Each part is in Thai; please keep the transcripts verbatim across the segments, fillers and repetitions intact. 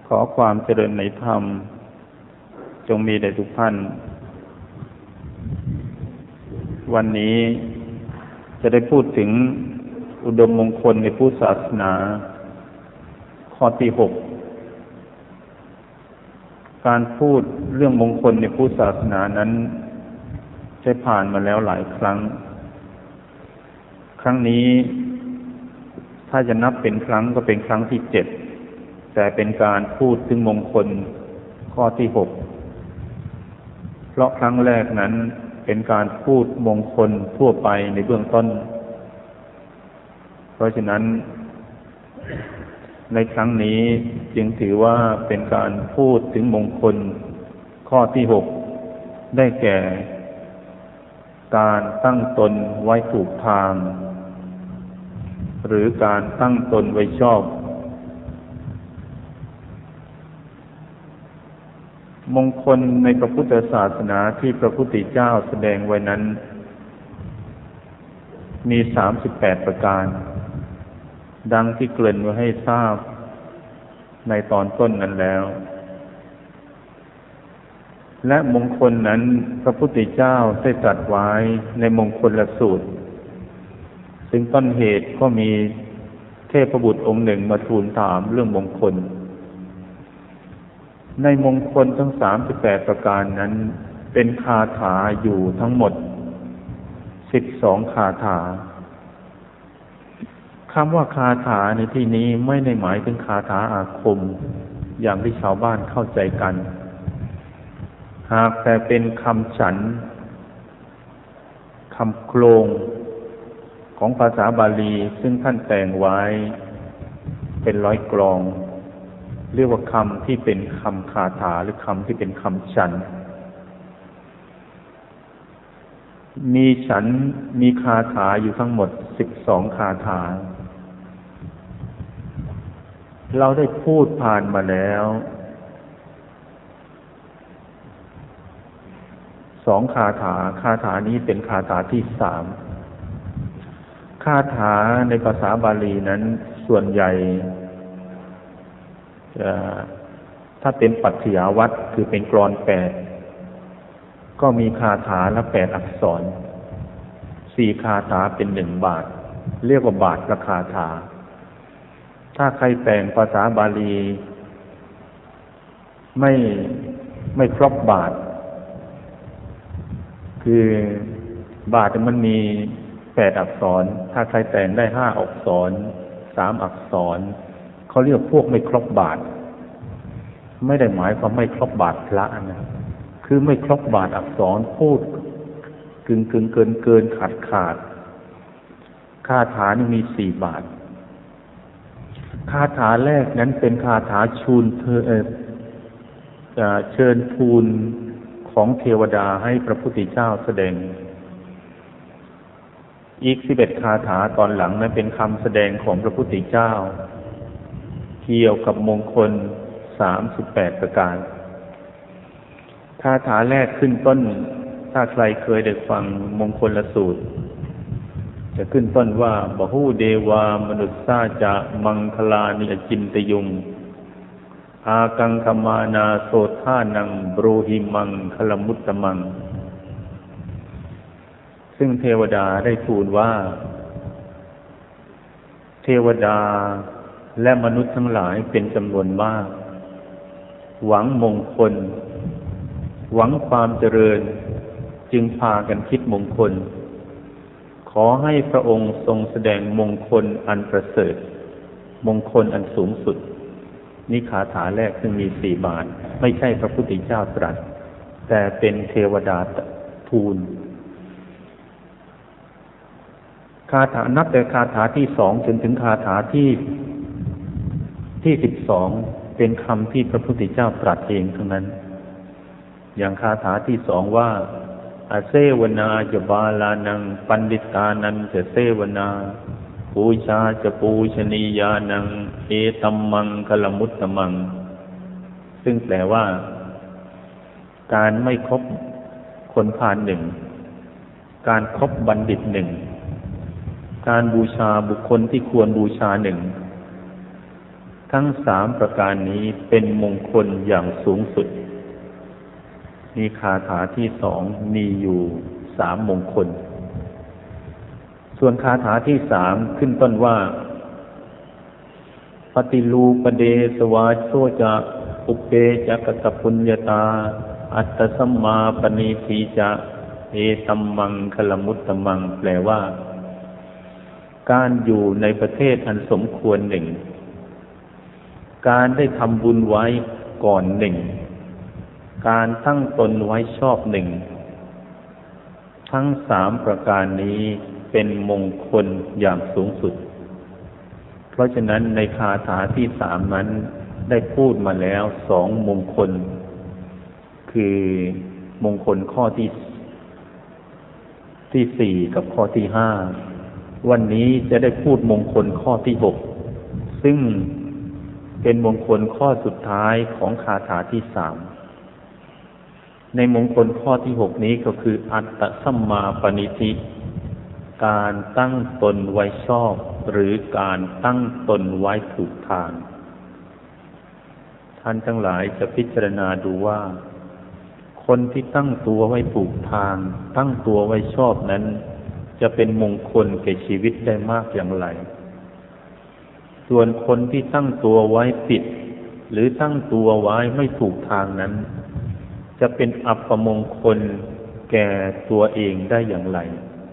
ขอความเจริญในธรรมจงมีแด่ทุกท่านวันนี้จะได้พูดถึงอุดมมงคลในพุทธศาสนาข้อที่หกการพูดเรื่องมงคลในพุทธศาสนานั้นได้ผ่านมาแล้วหลายครั้งครั้งนี้ถ้าจะนับเป็นครั้งก็เป็นครั้งที่เจ็ดแต่เป็นการพูดถึงมงคลข้อที่หกเพราะครั้งแรกนั้นเป็นการพูดมงคลทั่วไปในเบื้องต้นเพราะฉะนั้นในครั้งนี้จึงถือว่าเป็นการพูดถึงมงคลข้อที่หกได้แก่การตั้งตนไว้ถูกทางหรือการตั้งตนไว้ชอบมงคลในพระพุทธศาสนาที่พระพุทธเจ้าแสดงไว้นั้นมีสามสิบแปดประการดังที่เกริ่นไว้ให้ทราบในตอนต้นนั้นแล้วและมงคลนั้นพระพุทธเจ้าได้ตรัสไว้ในมงคลละสูตรซึ่งต้นเหตุก็มีเทพบุตรองค์หนึ่งมาทูลถามเรื่องมงคลในมงคลทั้งสามสิบแปดประการนั้นเป็นคาถาอยู่ทั้งหมดสิบสองคาถาคำว่าคาถาในที่นี้ไม่ได้หมายถึงคาถาอาคมอย่างที่ชาวบ้านเข้าใจกันหากแต่เป็นคำฉันคำโครงของภาษาบาลีซึ่งท่านแต่งไว้เป็นร้อยกลองเรียกว่าคำที่เป็นคำคาถาหรือคำที่เป็นคำฉันมีฉันมีคาถาอยู่ทั้งหมดสิบสองคาถาเราได้พูดผ่านมาแล้วสองคาถาคาถานี้เป็นคาถาที่สามคาถาในภาษาบาลีนั้นส่วนใหญ่ถ้าเป็นปัจฉยวัตรคือเป็นกลอนแปดก็มีคาถาละแปดอักษรสี่คาถาเป็นหนึ่งบาทเรียกว่าบาทละคาถาถ้าใครแต่งภาษาบาลีไม่ไม่ครบบาทคือบาทมันมีแปดอักษรถ้าใครแต่งได้ห้าอักษรสามอักษรเขาเรียกพวกไม่ครบบาทไม่ได้หมายความไม่ครบบาทพระนะคือไม่ครบบาทอักษรพูดกึ่งกึ่งเกินเกินขาดขาดคาถานี่มีสี่บาทคาถาแรกนั้นเป็นคาถาชูนเธอเชิญทูลของเทวดาให้พระพุทธเจ้าแสดงอีกสิบเอ็ดคาถาตอนหลังนั้นเป็นคำแสดงของพระพุทธเจ้าเกี่ยวกับมงคลสามสิบแปดประการคาถาแรกขึ้นต้นถ้าใครเคยได้ฟังมงคลละสูตรจะขึ้นต้นว่าบหูเดวามนุษสาจะมังคลานิอจินตยุงอากังคมานาโสธานังบรูหิมังคลมุตตมังซึ่งเทวดาได้ทูลว่าเทวดาและมนุษย์ทั้งหลายเป็นจำนวนมากหวังมงคลหวังความเจริญจึงพากันคิดมงคลขอให้พระองค์ทรงแสดงมงคลอันประเสริฐมงคลอันสูงสุดนี่คาถาแรกซึ่งมีสี่บาทไม่ใช่พระพุทธเจ้าตรัสแต่เป็นเทวดาทูลคาถานับแต่คาถาที่สองจนถึงคาถาที่ที่สิบสองเป็นคำที่พระพุทธเจ้าตรัสเองทั้งนั้นอย่างคาถาที่สองว่าอาเซวนาจะบาลานังปันดิตานันจะเซวนาปูชาจะปูชนียานังเอตัมมังคลมุตตมังซึ่งแปลว่าการไม่คบคนพาลหนึ่งการคบบัณฑิตหนึ่งการบูชาบุคคลที่ควรบูชาหนึ่งทั้งสามประการนี้เป็นมงคลอย่างสูงสุดมีคาถาที่สองมีอยู่สามมงคลส่วนคาถาที่สามขึ้นต้นว่าปฏิลูปเดสวาโชจะอุปเปจักตปุญญาตาอัตตสัมมาปณิทิจะเอตัมมังคลมุตตมังแปลว่าการอยู่ในประเทศอันสมควรหนึ่งการได้ทำบุญไว้ก่อนหนึ่งการตั้งตนไว้ชอบหนึ่งทั้งสามประการนี้เป็นมงคลอย่างสูงสุดเพราะฉะนั้นในคาถาที่สามนั้นได้พูดมาแล้วสองมงคลคือมงคลข้อที่ที่สี่กับข้อที่ห้าวันนี้จะได้พูดมงคลข้อที่หกซึ่งเป็นมงคลข้อสุดท้ายของคาถาที่สามในมงคลข้อที่หกนี้ก็คืออัตตสัมมาปณิทิการตั้งตนไว้ชอบหรือการตั้งตนไว้ถูกทางท่านทั้งหลายจะพิจารณาดูว่าคนที่ตั้งตัวไว้ถูกทางตั้งตัวไว้ชอบนั้นจะเป็นมงคลแก่ชีวิตได้มากอย่างไรส่วนคนที่ตั้งตัวไว้ผิดหรือตั้งตัวไว้ไม่ถูกทางนั้นจะเป็นอัปมงคลแก่ตัวเองได้อย่างไร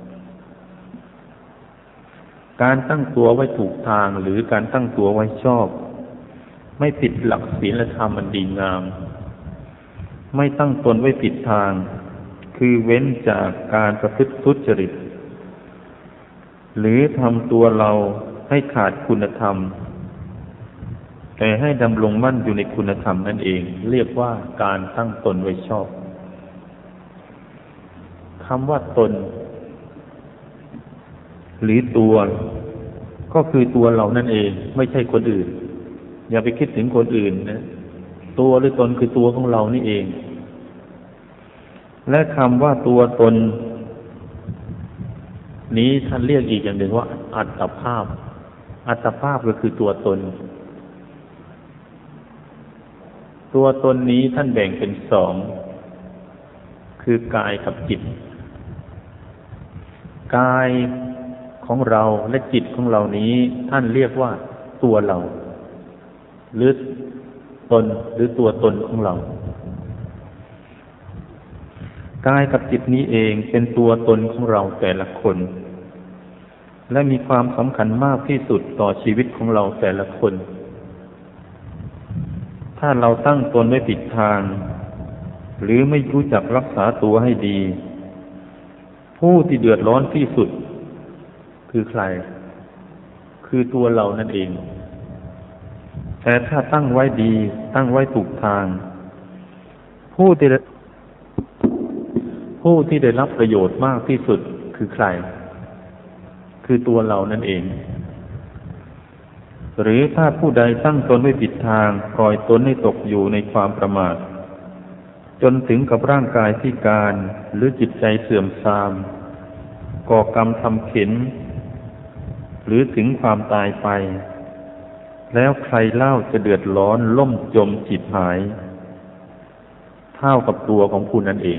การตั้งตัวไว้ถูกทางหรือการตั้งตัวไว้ชอบไม่ผิดหลักศีลธรรมอันดีงามไม่ตั้งตนไว้ผิดทางคือเว้นจากการประพฤติทุจริตหรือทำตัวเราให้ขาดคุณธรรมแต่ให้ดำรงมั่นอยู่ในคุณธรรมนั่นเองเรียกว่าการตั้งตนไว้ชอบคำว่าตนหรือตัวก็คือตัวเรานั่นเองไม่ใช่คนอื่นอย่าไปคิดถึงคนอื่นนะตัวหรือตนคือตัวของเรานี่เองและคำว่าตัวตนนี้ท่านเรียกอีกอย่างหนึ่งว่าอัตภาพอัตภาพก็คือตัวตนตัวตนนี้ท่านแบ่งเป็นสองคือกายกับจิตกายของเราและจิตของเรานี้ท่านเรียกว่าตัวเราหรือตนหรือตัวตนของเรากายกับจิตนี้เองเป็นตัวตนของเราแต่ละคนและมีความสำคัญมากที่สุดต่อชีวิตของเราแต่ละคนถ้าเราตั้งตนไว้ผิดทางหรือไม่รู้จักรักษาตัวให้ดีผู้ที่เดือดร้อนที่สุดคือใครคือตัวเรานั่นเองแต่ถ้าตั้งไว้ดีตั้งไว้ถูกทางผู้ที่ผู้ที่ได้รับประโยชน์มากที่สุดคือใครคือตัวเรานั่นเองหรือถ้าผู้ใดตั้งตนไว้ผิดทางปล่อยตนให้ตกอยู่ในความประมาทจนถึงกับร่างกายพิการหรือจิตใจเสื่อมทรามก่อกรรมทำเข็ญหรือถึงความตายไปแล้วใครเล่าจะเดือดร้อนล่มจมจิตหายเท่ากับตัวของผู้นั้นเอง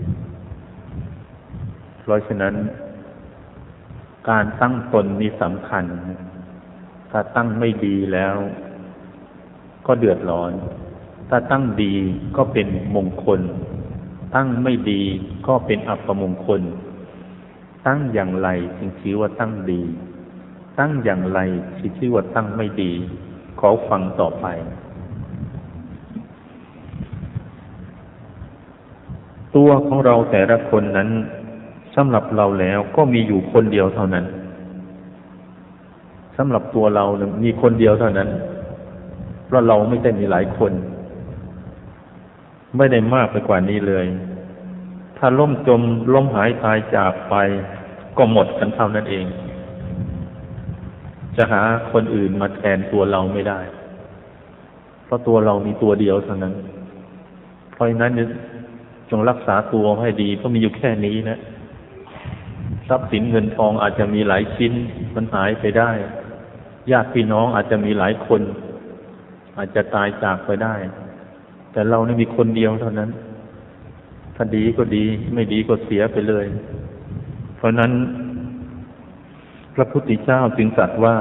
เพราะฉะนั้นการตั้งตนนี่สำคัญถ้าตั้งไม่ดีแล้วก็เดือดร้อนถ้าตั้งดีก็เป็นมงคลตั้งไม่ดีก็เป็นอัปมงคลตั้งอย่างไรจึงชื่อว่าตั้งดีตั้งอย่างไรที่ชื่อว่าตั้งไม่ดีขอฟังต่อไปตัวของเราแต่ละคนนั้นสำหรับเราแล้วก็มีอยู่คนเดียวเท่านั้นสำหรับตัวเรามีคนเดียวเท่านั้นเพราะเราไม่ได้มีหลายคนไม่ได้มากไปกว่านี้เลยถ้าล่มจมล้มหายตายจากไปก็หมดกันเท่านั้นเองจะหาคนอื่นมาแทนตัวเราไม่ได้เพราะตัวเรามีตัวเดียวเท่านั้นเพราะฉะนั้นจงรักษาตัวให้ดีเพราะมีอยู่แค่นี้นะทรัพย์สินเงินทองอาจจะมีหลายชิ้นมันหายไปได้ญาติพี่น้องอาจจะมีหลายคนอาจจะตายจากไปได้แต่เรานี่มีคนเดียวเท่านั้นถ้าดีก็ดีไม่ดีก็เสียไปเลยเพราะนั้นพระพุทธเจ้าจึงตรัสว่า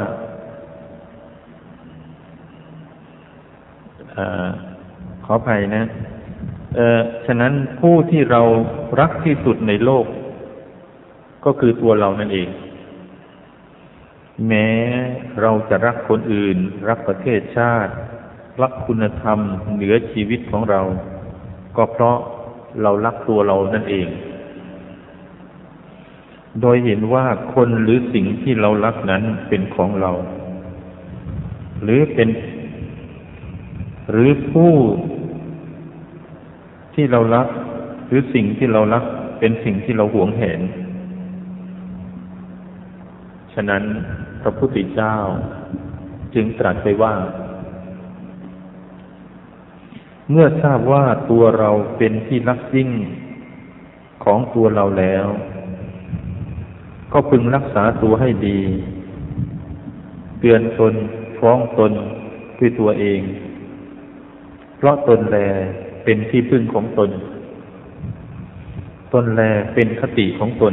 อขออภัยนะเอ่อฉะนั้นผู้ที่เรารักที่สุดในโลกก็คือตัวเรานั่นเองแม้เราจะรักคนอื่นรักประเทศชาติรักคุณธรรมเหนือชีวิตของเราก็เพราะเรารักตัวเรานั่นเองโดยเห็นว่าคนหรือสิ่งที่เรารักนั้นเป็นของเราหรือเป็นหรือผู้ที่เรารักหรือสิ่งที่เรารักเป็นสิ่งที่เราหวงแหนฉะนั้นพระพุทธเจ้าจึงตรัสไปว่าเมื่อทราบว่าตัวเราเป็นที่รักยิ่งของตัวเราแล้วก็พึงรักษาตัวให้ดีเตือนตนฟ้องตนด้วยตัวเองเพราะตนแลเป็นที่พึ่งของตนตนแลเป็นคติของตน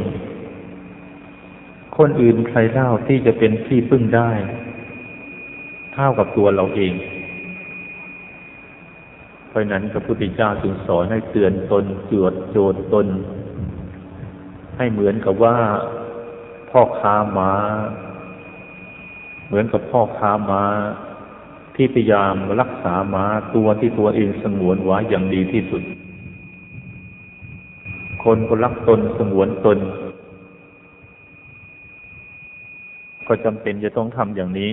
คนอื่นใครเล่าที่จะเป็นที่พึ่งได้เท่ากับตัวเราเองเพราะนั้นพระพุทธเจ้าจึงสอนให้เตือนตนจวดโจทย์ตนให้เหมือนกับว่าพ่อค้าม้าเหมือนกับพ่อค้าม้าที่พยายามรักษาม้าตัวที่ตัวเองสงวนไว้อย่างดีที่สุดคนก็รักตนสงวนตนก็จำเป็นจะต้องทำอย่างนี้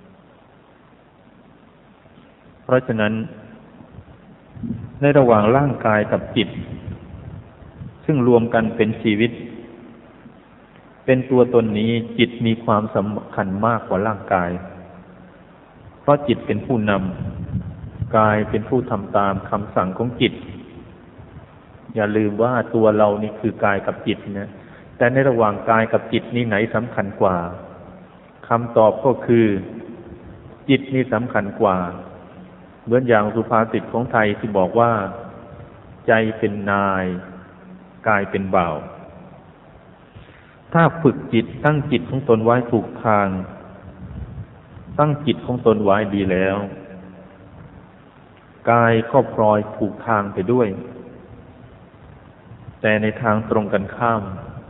เพราะฉะนั้นในระหว่างร่างกายกับจิตซึ่งรวมกันเป็นชีวิตเป็นตัวตนนี้จิตมีความสำคัญมากกว่าร่างกายเพราะจิตเป็นผู้นำกายเป็นผู้ทำตามคำสั่งของจิตอย่าลืมว่าตัวเรานี่คือกายกับจิตนะแต่ในระหว่างกายกับจิตนี่ไหนสำคัญกว่าคำตอบก็คือจิตนี่สำคัญกว่าเหมือนอย่างสุภาษิตของไทยที่บอกว่าใจเป็นนายกายเป็นบ่าวถ้าฝึกจิตตั้งจิตของตนไว้ถูกทางตั้งจิตของตนไว้ดีแล้วกายก็พลอยถูกทางไปด้วยแต่ในทางตรงกันข้าม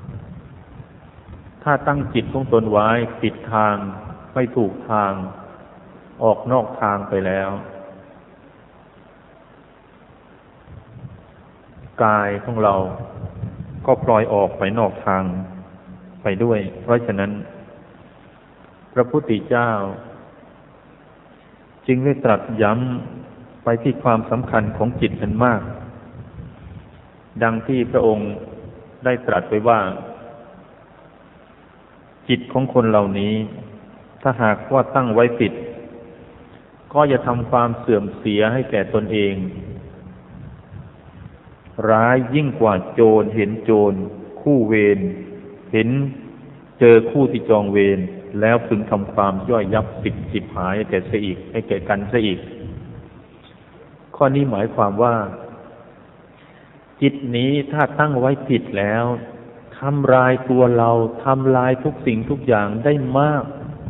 ถ้าตั้งจิตของตนไว้ผิดทางไม่ถูกทางออกนอกทางไปแล้วกายของเราก็ปล่อยออกไปนอกทางไปด้วยเพราะฉะนั้นพระพุทธเจ้าจึงได้ตรัสย้ำไปที่ความสำคัญของจิตเป็นมากดังที่พระองค์ได้ตรัสไว้ว่าจิตของคนเหล่านี้ถ้าหากว่าตั้งไว้ผิดก็จะทำความเสื่อมเสียให้แก่ตนเองร้ายยิ่งกว่าโจรเห็นโจรคู่เวรเห็นเจอคู่ที่จองเวรแล้วพึงทำความย่อยยับสิบสิบหายให้แก่เสียอีกให้แก่กันเสียอีกข้อนี้หมายความว่าจิตนี้ถ้าตั้งไว้ผิดแล้วทำลายตัวเราทำลายทุกสิ่งทุกอย่างได้มาก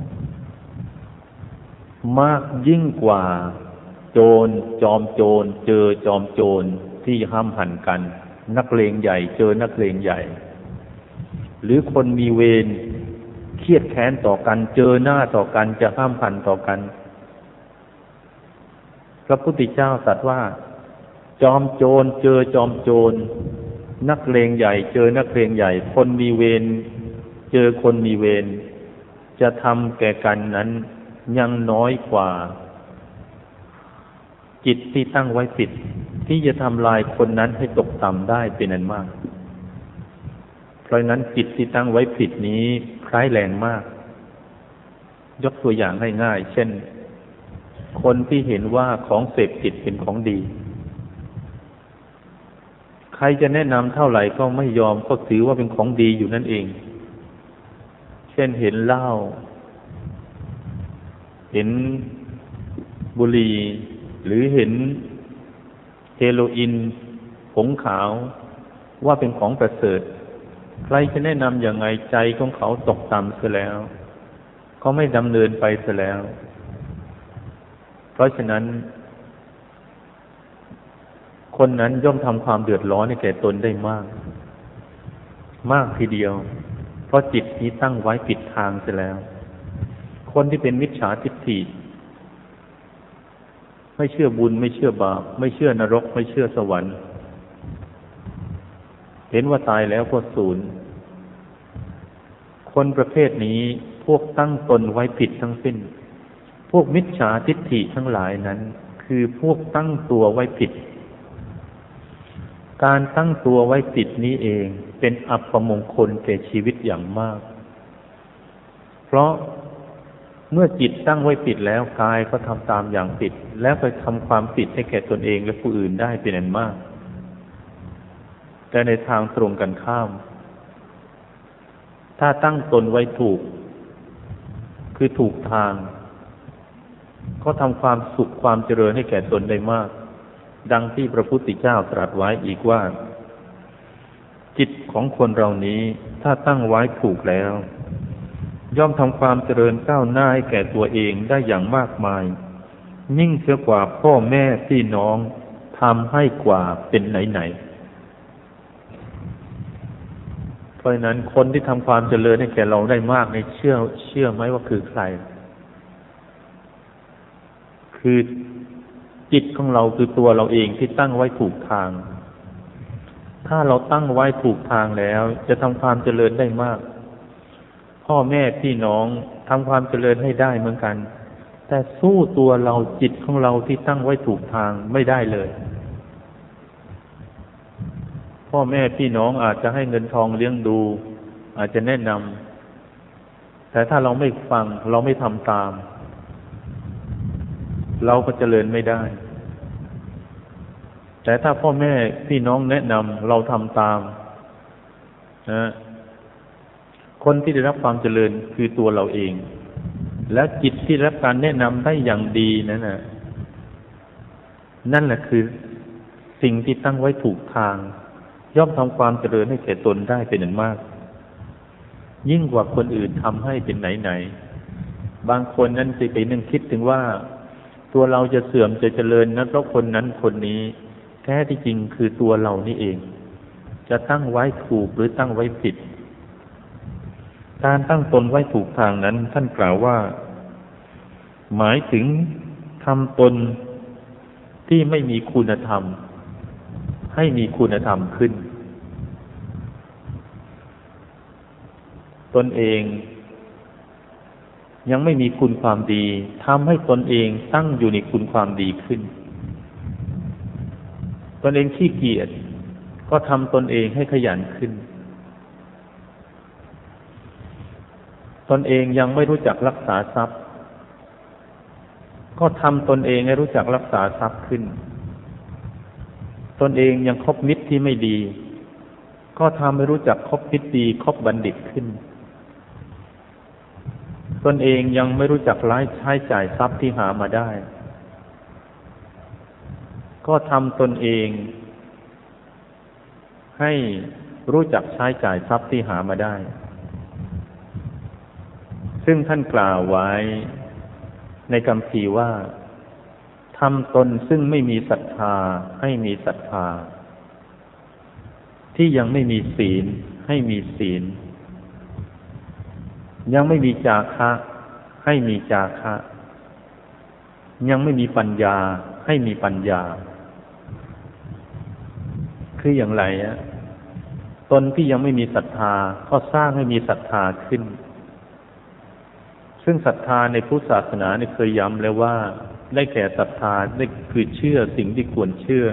มากยิ่งกว่าโจรจอมโจรเจอจอมโจรที่ห้ามหันกันนักเลงใหญ่เจอนักเลงใหญ่หรือคนมีเวรเครียดแค้นต่อกันเจอหน้าต่อกันจะห้ามหันต่อกันพระพุทธเจ้าตรัสว่าจอมโจรเจอจอมโจรนักเลงใหญ่เจอนักเลงใหญ่คนมีเวรเจอคนมีเวรจะทำแก่กันนั้นยังน้อยกว่าจิตที่ตั้งไว้ผิดที่จะทำลายคนนั้นให้ตกต่ำได้เป็นอันมากเพราะนั้นจิตที่ตั้งไว้ผิดนี้ร้ายแรงมากยกตัวอย่างให้ง่ายเช่นคนที่เห็นว่าของเสพติดเป็นของดีใครจะแนะนำเท่าไหร่ก็ไม่ยอมก็ถือว่าเป็นของดีอยู่นั่นเองเช่นเห็นเหล้าเห็นบุหรี่หรือเห็นเฮโรอีนผงขาวว่าเป็นของประเสริฐใครจะแนะนำอย่างไงใจของเขาตกต่ำเสียแล้วเขาไม่ดำเนินไปเสียแล้วเพราะฉะนั้นคนนั้นย่อมทำความเดือดร้อนให้แก่ตนได้มากมากทีเดียวเพราะจิตนี้ตั้งไว้ผิดทางเสียแล้วคนที่เป็นมิจฉาทิฏฐิไม่เชื่อบุญไม่เชื่อบาปไม่เชื่อนรกไม่เชื่อสวรรค์เห็นว่าตายแล้วก็สูญคนประเภทนี้พวกตั้งตนไว้ผิดทั้งสิ้นพวกมิจฉาทิฏฐิทั้งหลายนั้นคือพวกตั้งตัวไว้ผิดการตั้งตัวไว้ผิดนี้เองเป็นอัปมงคลแก่ชีวิตอย่างมากเพราะเมื่อจิตตั้งไว้ผิดแล้วกายก็ทำตามอย่างผิดแล้วไปทำความผิดให้แก่ตนเองและผู้อื่นได้เป็นอันมากแต่ในทางตรงกันข้ามถ้าตั้งตนไว้ถูกคือถูกทางก็ทำความสุขความเจริญให้แก่ตนได้มากดังที่พระพุทธเจ้าตรัสไว้อีกว่าจิตของคนเรานี้ถ้าตั้งไว้ถูกแล้วย่อมทำความเจริญก้าวหน้าให้แก่ตัวเองได้อย่างมากมายยิ่งเสียกว่าพ่อแม่พี่น้องทำให้กว่าเป็นไหนๆเพราะฉะนั้นคนที่ทำความเจริญให้แก่เราได้มากในเชื่อเชื่อไหมว่าคือใครคือจิตของเราคือตัวเราเองที่ตั้งไว้ถูกทางถ้าเราตั้งไว้ถูกทางแล้วจะทำความเจริญได้มากพ่อแม่พี่น้องทำความเจริญให้ได้เหมือนกันแต่สู้ตัวเราจิตของเราที่ตั้งไว้ถูกทางไม่ได้เลยพ่อแม่พี่น้องอาจจะให้เงินทองเลี้ยงดูอาจจะแนะนำแต่ถ้าเราไม่ฟังเราไม่ทำตามเราก็เจริญไม่ได้แต่ถ้าพ่อแม่พี่น้องแนะนำเราทำตามนะคนที่ได้รับความเจริญคือตัวเราเองและจิตที่รับการแนะนำได้อย่างดีนั่นน่ะนั่นแหละคือสิ่งที่ตั้งไว้ถูกทางย่อมทำความเจริญให้แก่ตนได้เป็นอันมากยิ่งกว่าคนอื่นทำให้เป็นไหนๆบางคนนั้นจะไปนึกคิดถึงว่าตัวเราจะเสื่อมจะเจริญนั้นเพราะคนนั้นคนนี้แท้ที่จริงคือตัวเรานี่เองจะตั้งไว้ถูกหรือตั้งไว้ผิดการตั้งตนไว้ถูกทางนั้นท่านกล่าวว่าหมายถึงทำตนที่ไม่มีคุณธรรมให้มีคุณธรรมขึ้นตนเองยังไม่มีคุณความดีทำให้ตนเองตั้งอยู่ในคุณความดีขึ้นตนเองขี้เกียจก็ทำตนเองให้ขยันขึ้นตนเองยังไม่รู้จักรักษาทรัพย์ก็ทำตนเองให้รู้จักรักษาทรัพย์ขึ้นตนเองยังคบมิตรที่ไม่ดีก็ทำให้รู้จักคบมิตรดีคบบัณฑิตขึ้นตนเองยังไม่รู้จักใช้จ่ายทรัพย์ที่หามาได้ก็ทำตนเองให้รู้จักใช้จ่ายทรัพย์ที่หามาได้ซึ่งท่านกล่าวไว้ในคัมภีร์ว่าทำตนซึ่งไม่มีศรัทธาให้มีศรัทธาที่ยังไม่มีศีลให้มีศีลยังไม่มีจาคะให้มีจาคะยังไม่มีปัญญาให้มีปัญญาคืออย่างไรอะตนที่ยังไม่มีศรัทธาก็สร้างให้มีศรัทธาขึ้นซึ่งศรัทธาในพุทธศาสนาเนี่ยเคยย้ำแล้วว่าได้แก่ศรัทธาได้คือเชื่อสิ่งที่ควรเชื่อ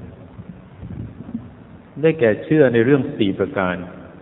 ได้แก่เชื่อในเรื่องสี่ประการ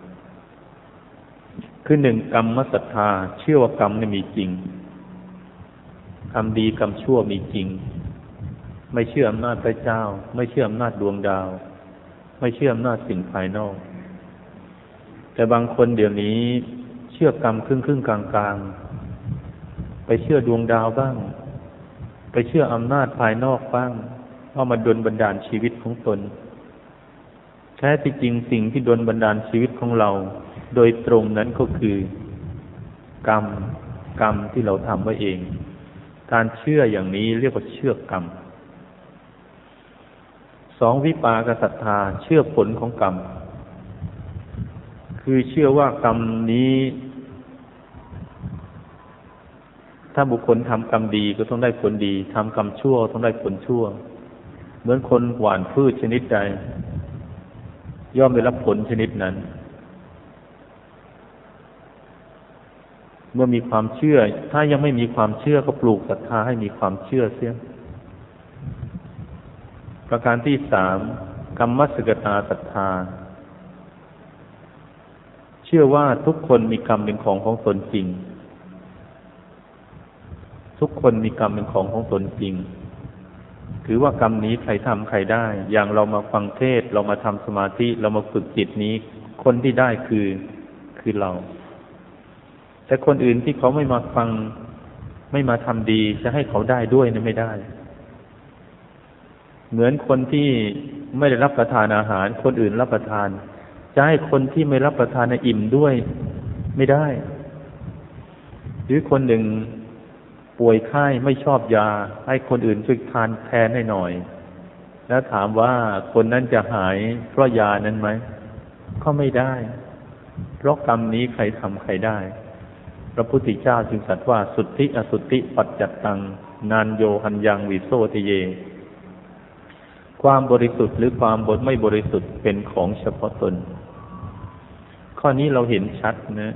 คือหนึ่งกรรมศรัทธาเชื่อว่ากรรมเนี่ยมีจริงกรรมดีกรรมชั่วมีจริงไม่เชื่ออำนาจพระเจ้าไม่เชื่ออำนาจดวงดาวไม่เชื่ออำนาจสิ่งภายนอกแต่บางคนเดี๋ยวนี้เชื่อกรรมครึ่งๆกลางๆไปเชื่อดวงดาวบ้างไปเชื่ออำนาจภายนอกบ้างว่ามาดลบันดาลชีวิตของตนแท้ที่จริงสิ่งที่ดลบันดาลชีวิตของเรา โดยตรงนั้นก็คือกรรมกรรมที่เราทำไว้เอง การเชื่ออย่างนี้เรียกว่าเชื่อกรรมสองวิปากศรัทธาเชื่อผลของกรรมคือเชื่อว่ากรรมนี้ถ้าบุคคลทำกรรมดีก็ต้องได้ผลดีทำกรรมชั่วต้องได้ผลชั่วเหมือนคนหว่านพืชชนิดใดย่อมได้รับผลชนิดนั้นเมื่อมีความเชื่อถ้ายังไม่มีความเชื่อก็ปลูกศรัทธาให้มีความเชื่อเสียประการที่สามกรรมสกตาศรัทธาเชื่อว่าทุกคนมีกรรมเป็นของของตนจริงทุกคนมีกรรมเป็นของของตนจริงถือว่ากรรมนี้ใครทำใครได้อย่างเรามาฟังเทศเรามาทำสมาธิเรามาฝึกจิตนี้คนที่ได้คือคือเราแต่คนอื่นที่เขาไม่มาฟังไม่มาทำดีจะให้เขาได้ด้วยนะไม่ได้เหมือนคนที่ไม่ได้รับประทานอาหารคนอื่นรับประทานจะให้คนที่ไม่รับประทานอิ่มด้วยไม่ได้หรือคนหนึ่งป่วยไข้ไม่ชอบยาให้คนอื่นช่วยทานแทนให้หน่อยแล้วถามว่าคนนั้นจะหายเพราะยานั้นไหมก็ไม่ได้เพราะกรรมนี้ใครทำใครได้พระพุทธเจ้าจึงตรัสว่าสุทธิอสุทธิปัจจัตตังนานโยหันยังวิโสทเยความบริสุทธิ์หรือความบดไม่บริสุทธิ์เป็นของเฉพาะตนข้อนี้เราเห็นชัดนะ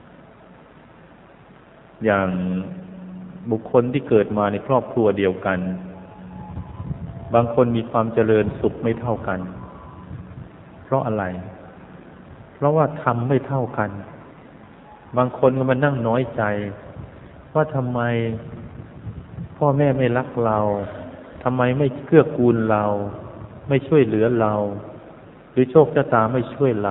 อย่างบุคคลที่เกิดมาในครอบครัวเดียวกันบางคนมีความเจริญสุขไม่เท่ากันเพราะอะไรเพราะว่าทำไม่เท่ากันบางคนก็มานั่งน้อยใจว่าทำไมพ่อแม่ไม่รักเราทำไมไม่เกื้อกูลเราไม่ช่วยเหลือเราหรือโชคชะตาไม่ช่วยเรา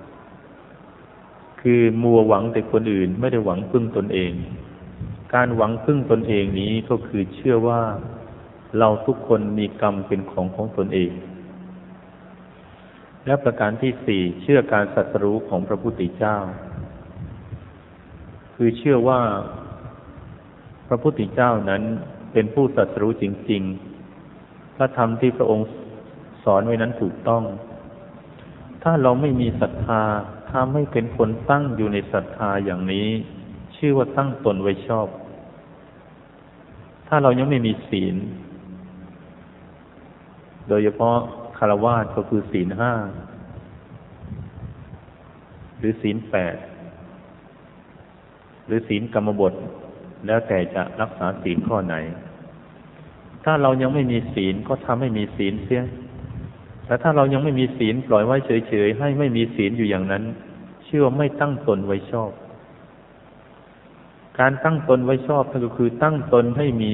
คือมัวหวังแต่คนอื่นไม่ได้หวังพึ่งตนเองการหวังพึ่งตนเองนี้ก็คือเชื่อว่าเราทุกคนมีกรรมเป็นของของตนเองและประการที่สี่เชื่อการตรัสรู้ของพระพุทธเจ้าคือเชื่อว่าพระพุทธเจ้านั้นเป็นผู้ตรัสรู้จริงๆพระธรรมที่พระองค์สอนไว้นั้นถูกต้องถ้าเราไม่มีศรัทธาถ้าไม่เป็นคนตั้งอยู่ในศรัทธาอย่างนี้ชื่อว่าตั้งตนไว้ชอบถ้าเรายังไม่มีศีลโดยเฉพาะฆราวาสก็คือศีลห้าหรือศีลแปดหรือศีลกรรมบทแล้วแต่จะรักษาศีลข้อไหนถ้าเรายังไม่มีศีลก็ทำให้มีศีลเสียแต่ถ้าเรายังไม่มีศีลปล่อยไว้เฉยๆให้ไม่มีศีลอยู่อย่างนั้นชื่อว่าไม่ตั้งตนไว้ชอบการตั้งตนไว้ชอบก็คือตั้งตนให้มี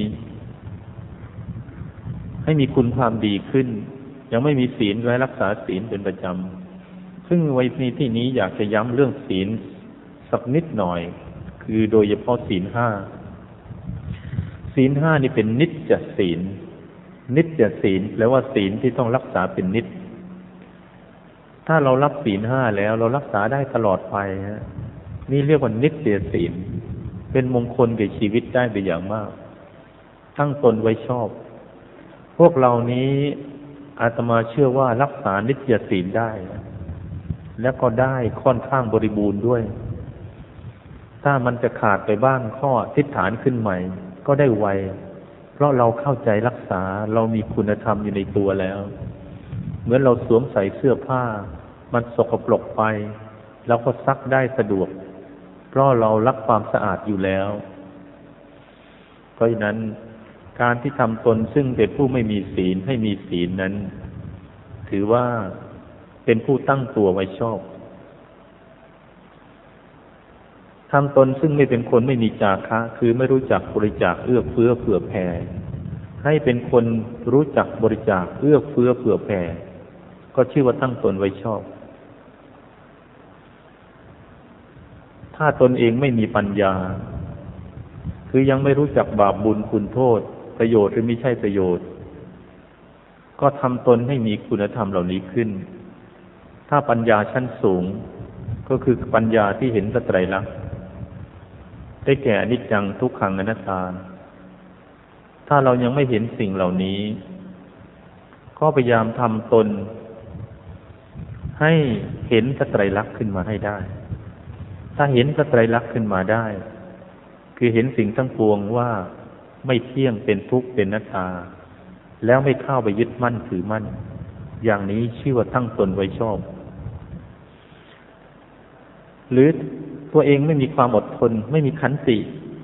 ให้มีคุณความดีขึ้นยังไม่มีศีลไว้รักษาศีลเป็นประจำซึ่งไว้ในที่นี้อยากจะย้ำเรื่องศีลสักนิดหน่อยคือโดยเฉพาะศีลห้าศีลห้านี่เป็นนิจจศีลนิจจศีลแปลว่าศีลที่ต้องรักษาเป็นนิจถ้าเรารับศีลห้าแล้วเรารักษาได้ตลอดไปฮะนี่เรียกว่านิจจศีลเป็นมงคลแก่ชีวิตได้เป็นอย่างมากตั้งตนไว้ชอบพวกเรานี้อาตมาเชื่อว่ารักษานิจจศีลได้แล้วก็ได้ค่อนข้างบริบูรณ์ด้วยถ้ามันจะขาดไปบ้างข้อทิฏฐานขึ้นใหม่ก็ได้ไวเพราะเราเข้าใจรักษาเรามีคุณธรรมอยู่ในตัวแล้วเหมือนเราสวมใส่เสื้อผ้ามันสกปรกไปเราก็ซักได้สะดวกเพราะเรารักความสะอาดอยู่แล้วเพราะฉะนั้นการที่ทำตนซึ่งเป็นผู้ไม่มีศีลให้มีศีลนั้นถือว่าเป็นผู้ตั้งตัวไว้ชอบทำตนซึ่งไม่เป็นคนไม่มีจาคะคือไม่รู้จักบริจาคเอื้อเฟื้อเผื่อแผ่ให้เป็นคนรู้จักบริจาคเอื้อเฟื้อเผื่อแผ่ก็ชื่อว่าตั้งตนไว้ชอบถ้าตนเองไม่มีปัญญาคือยังไม่รู้จักบาปบุญคุณโทษประโยชน์หรือไม่ใช่ประโยชน์ก็ทำตนให้มีคุณธรรมเหล่านี้ขึ้นถ้าปัญญาชั้นสูงก็คือปัญญาที่เห็นไตรลักษณ์ได้แก่อนิจจังทุกขังอนัตตาถ้าเรายังไม่เห็นสิ่งเหล่านี้ก็พยายามทำตนให้เห็นไตรลักษณ์ขึ้นมาให้ได้ถ้าเห็นไตรลักษณ์ขึ้นมาได้คือเห็นสิ่งทั้งปวงว่าไม่เที่ยงเป็นทุกข์เป็นอนัตตาแล้วไม่เข้าไปยึดมั่นถือมั่นอย่างนี้ชื่อว่าตั้งตนไว้ชอบหรือตัวเองไม่มีความอดทนไม่มีขันติ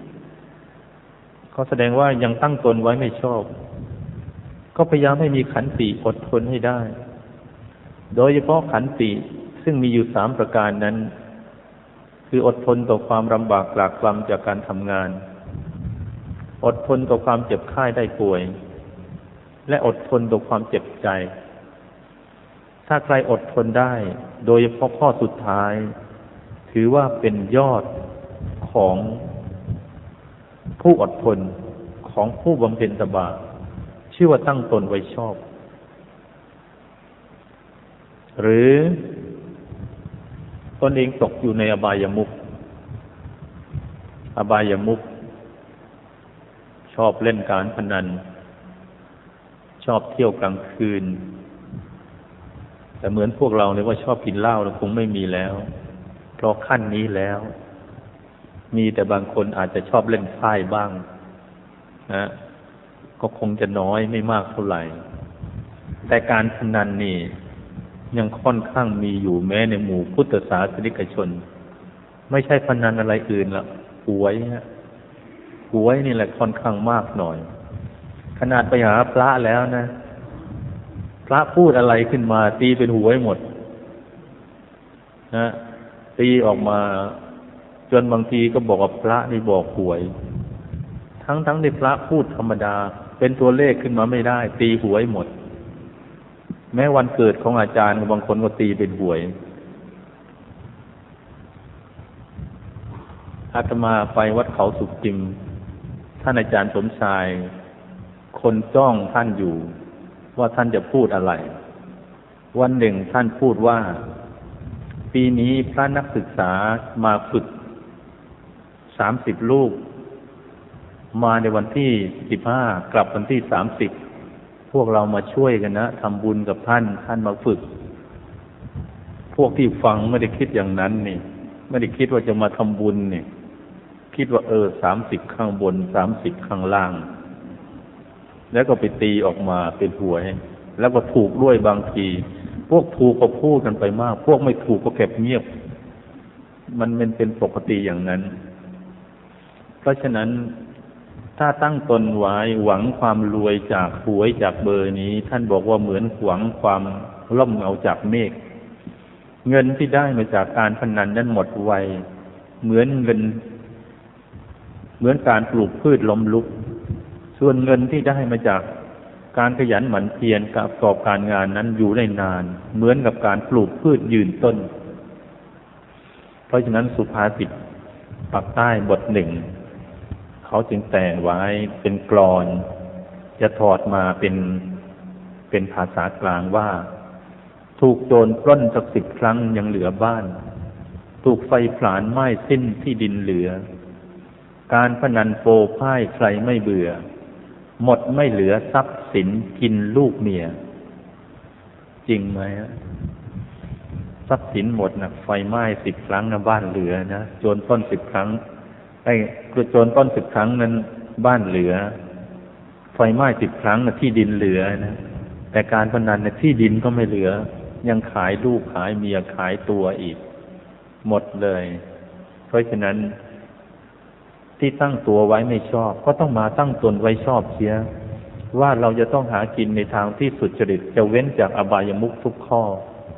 ก็แสดงว่ายังตั้งตนไว้ไม่ชอบก็พยายามให้มีขันติอดทนให้ได้โดยเฉพาะขันติซึ่งมีอยู่สามประการนั้นคืออดทนต่อความลำบากหลากลำจากการทำงานอดทนต่อความเจ็บไข้ได้ป่วยและอดทนต่อความเจ็บใจถ้าใครอดทนได้โดยเฉพาะข้อสุดท้ายถือว่าเป็นยอดของผู้อดทนของผู้บำเพ็ญตบะชื่อว่าตั้งตนไว้ชอบหรือตนเองตกอยู่ในอบายมุขอบายมุขชอบเล่นการพนันชอบเที่ยวกลางคืนแต่เหมือนพวกเราเนี่ยว่าชอบกินเหล้าเราคงไม่มีแล้วเพราะขั้นนี้แล้วมีแต่บางคนอาจจะชอบเล่นไพ่บ้างนะก็คงจะน้อยไม่มากเท่าไหร่แต่การพนันนี่ยังค่อนข้างมีอยู่แม้ในหมู่พุทธศาสนิกชนไม่ใช่พนันอะไรอื่นละหวยฮะหวยนี่แหละค่อนข้างมากหน่อยขนาดไปหาพระแล้วนะพระพูดอะไรขึ้นมาตีเป็นหวยหมดนะตีออกมาจนบางทีก็บอกว่าพระนี่บอกหวยทั้งทั้งที่พระพูดธรรมดาเป็นตัวเลขขึ้นมาไม่ได้ตีหวยหมดแม้วันเกิดของอาจารย์บางคนก็ตีเป็นหวยอาตมาไปวัดเขาสุกจิมท่านอาจารย์สมชายคนจ้องท่านอยู่ว่าท่านจะพูดอะไรวันหนึ่งท่านพูดว่าปีนี้พระนักศึกษามาฝึกสามสิบรูปมาในวันที่สิบห้ากลับวันที่สามสิบพวกเรามาช่วยกันนะทำบุญกับท่านท่านมาฝึกพวกที่ฟังไม่ได้คิดอย่างนั้นนี่ไม่ได้คิดว่าจะมาทำบุญนี่คิดว่าเออสามสิบข้างบนสามสิบข้างล่างแล้วก็ไปตีออกมาเป็นหวยแล้วก็ถูกด้วยบางทีพวกถูกก็พูดกันไปมากพวกไม่ถูกก็เก็บเงียบมันเป็นปกติอย่างนั้นเพราะฉะนั้นถ้าตั้งตนไว้หวังความรวยจากหวยจากเบอร์นี้ท่านบอกว่าเหมือนหวังความร่มเงาจากเมฆเงินที่ได้มาจากการพนันนั้นหมดไวเหมือนเงินเหมือนการปลูกพืชล้มลุกส่วนเงินที่ได้มาจากการขยันหมั่นเพียรกับประกอบการงานนั้นอยู่ได้นานเหมือนกับการปลูกพืชยืนต้นเพราะฉะนั้นสุภาษิตปากใต้บทหนึ่งเขาจึงแต่งไว้เป็นกลอนจะถอดมาเป็นเป็นภาษากลางว่าถูกโจรปล้นสักสิบครั้งยังเหลือบ้านถูกไฟผลาญไหม้สิ้นที่ดินเหลือการพนันโปพ่ายใครไม่เบื่อหมดไม่เหลือทรัพย์สินกินลูกเมียจริงไหมฮะทรัพย์สินหมดนะไฟไหม้สิบครั้งนะบ้านเหลือนะโจรปล้นสิบครั้งไอ้โจรปล้นสิบครั้งนั้นบ้านเหลือไฟไหม้สิบครั้งนะที่ดินเหลือนะแต่การพนันนะที่ดินก็ไม่เหลือยังขายลูกขายเมียขายตัวอีกหมดเลยเพราะฉะนั้นที่ตั้งตัวไว้ไม่ชอบก็ต้องมาตั้งตนไว้ชอบเสียว่าเราจะต้องหากินในทางที่สุจริตจะเว้นจากอบายมุขทุกข้อ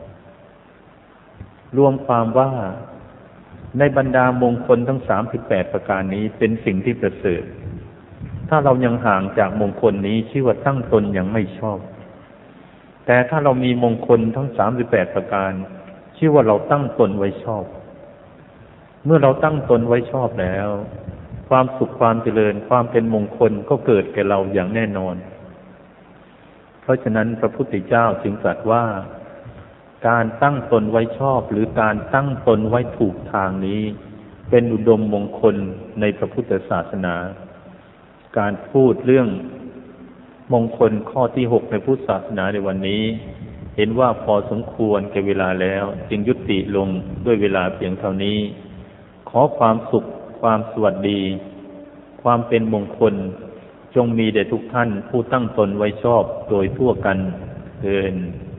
รวมความว่าในบรรดามงคลทั้งสามสิบแปดประการนี้เป็นสิ่งที่ประเสริฐถ้าเรายังห่างจากมงคลนี้ชื่อว่าตั้งตนยังไม่ชอบแต่ถ้าเรามีมงคลทั้งสามสิบแปดประการชื่อว่าเราตั้งตนไว้ชอบเมื่อเราตั้งตนไว้ชอบแล้วพความสุขความเจริญความเป็นมงคลก็เกิดแก่เราอย่างแน่นอนเพราะฉะนั้นพระพุทธเจ้าจึงตรัสว่าการตั้งตนไว้ชอบหรือการตั้งตนไว้ถูกทางนี้เป็นอุดมมงคลในพระพุทธศาสนาการพูดเรื่องมงคลข้อที่หกในพุทธศาสนาในวันนี้เห็นว่าพอสมควรแก่เวลาแล้วจึงยุติลงด้วยเวลาเพียงเท่านี้ขอความสุขความสวัสดีความเป็นมงคลจงมีแด่ทุกท่านผู้ตั้งตนไว้ชอบโดยทั่วกันเทอญ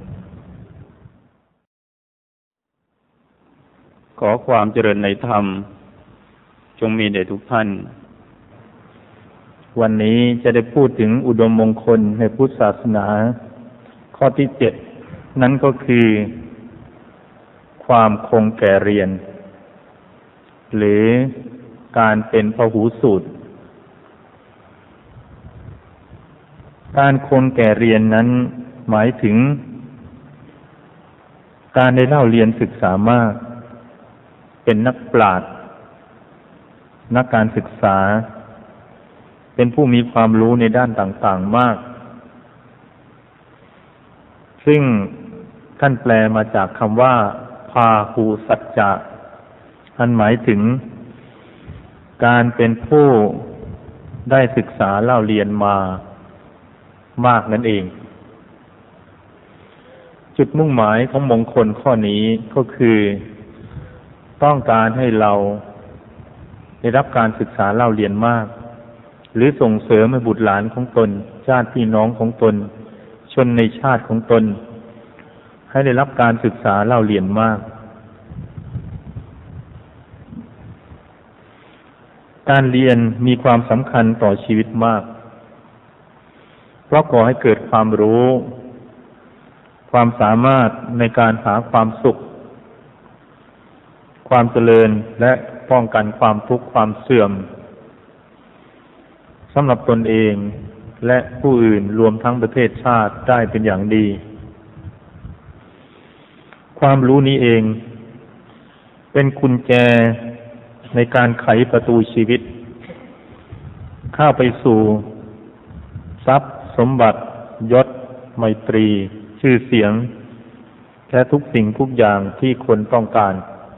ขอความเจริญในธรรมจงมีแด่ทุกท่านวันนี้จะได้พูดถึงอุดมมงคลในพุทธศาสนาข้อที่เจ็ดนั่นก็คือความคงแก่เรียนหรือการเป็นพหูสูตรการคงแก่เรียนนั้นหมายถึงการได้เล่าเรียนศึกษามากเป็นนักปราชญ์นักการศึกษาเป็นผู้มีความรู้ในด้านต่างๆมากซึ่งท่านแปลมาจากคำว่าพาหูสัจจะอันหมายถึงการเป็นผู้ได้ศึกษาเล่าเรียนมามากนั่นเองจุดมุ่งหมายของมงคลข้อนี้ก็คือต้องการให้เราได้รับการศึกษาเล่าเรียนมากหรือส่งเสริมให้บุตรหลานของตนญาติพี่น้องของตนชนในชาติของตนให้ได้รับการศึกษาเล่าเรียนมากการเรียนมีความสำคัญต่อชีวิตมากเพราะก่อให้เกิดความรู้ความสามารถในการหาความสุขความเจริญและป้องกันความทุกข์ความเสื่อมสำหรับตนเองและผู้อื่นรวมทั้งประเทศชาติได้เป็นอย่างดีความรู้นี้เองเป็นกุญแจในการไขประตูชีวิตเข้าไปสู่ทรัพย์สมบัติยศไมตรีชื่อเสียงและทุกสิ่งทุกอย่างที่คนต้องการ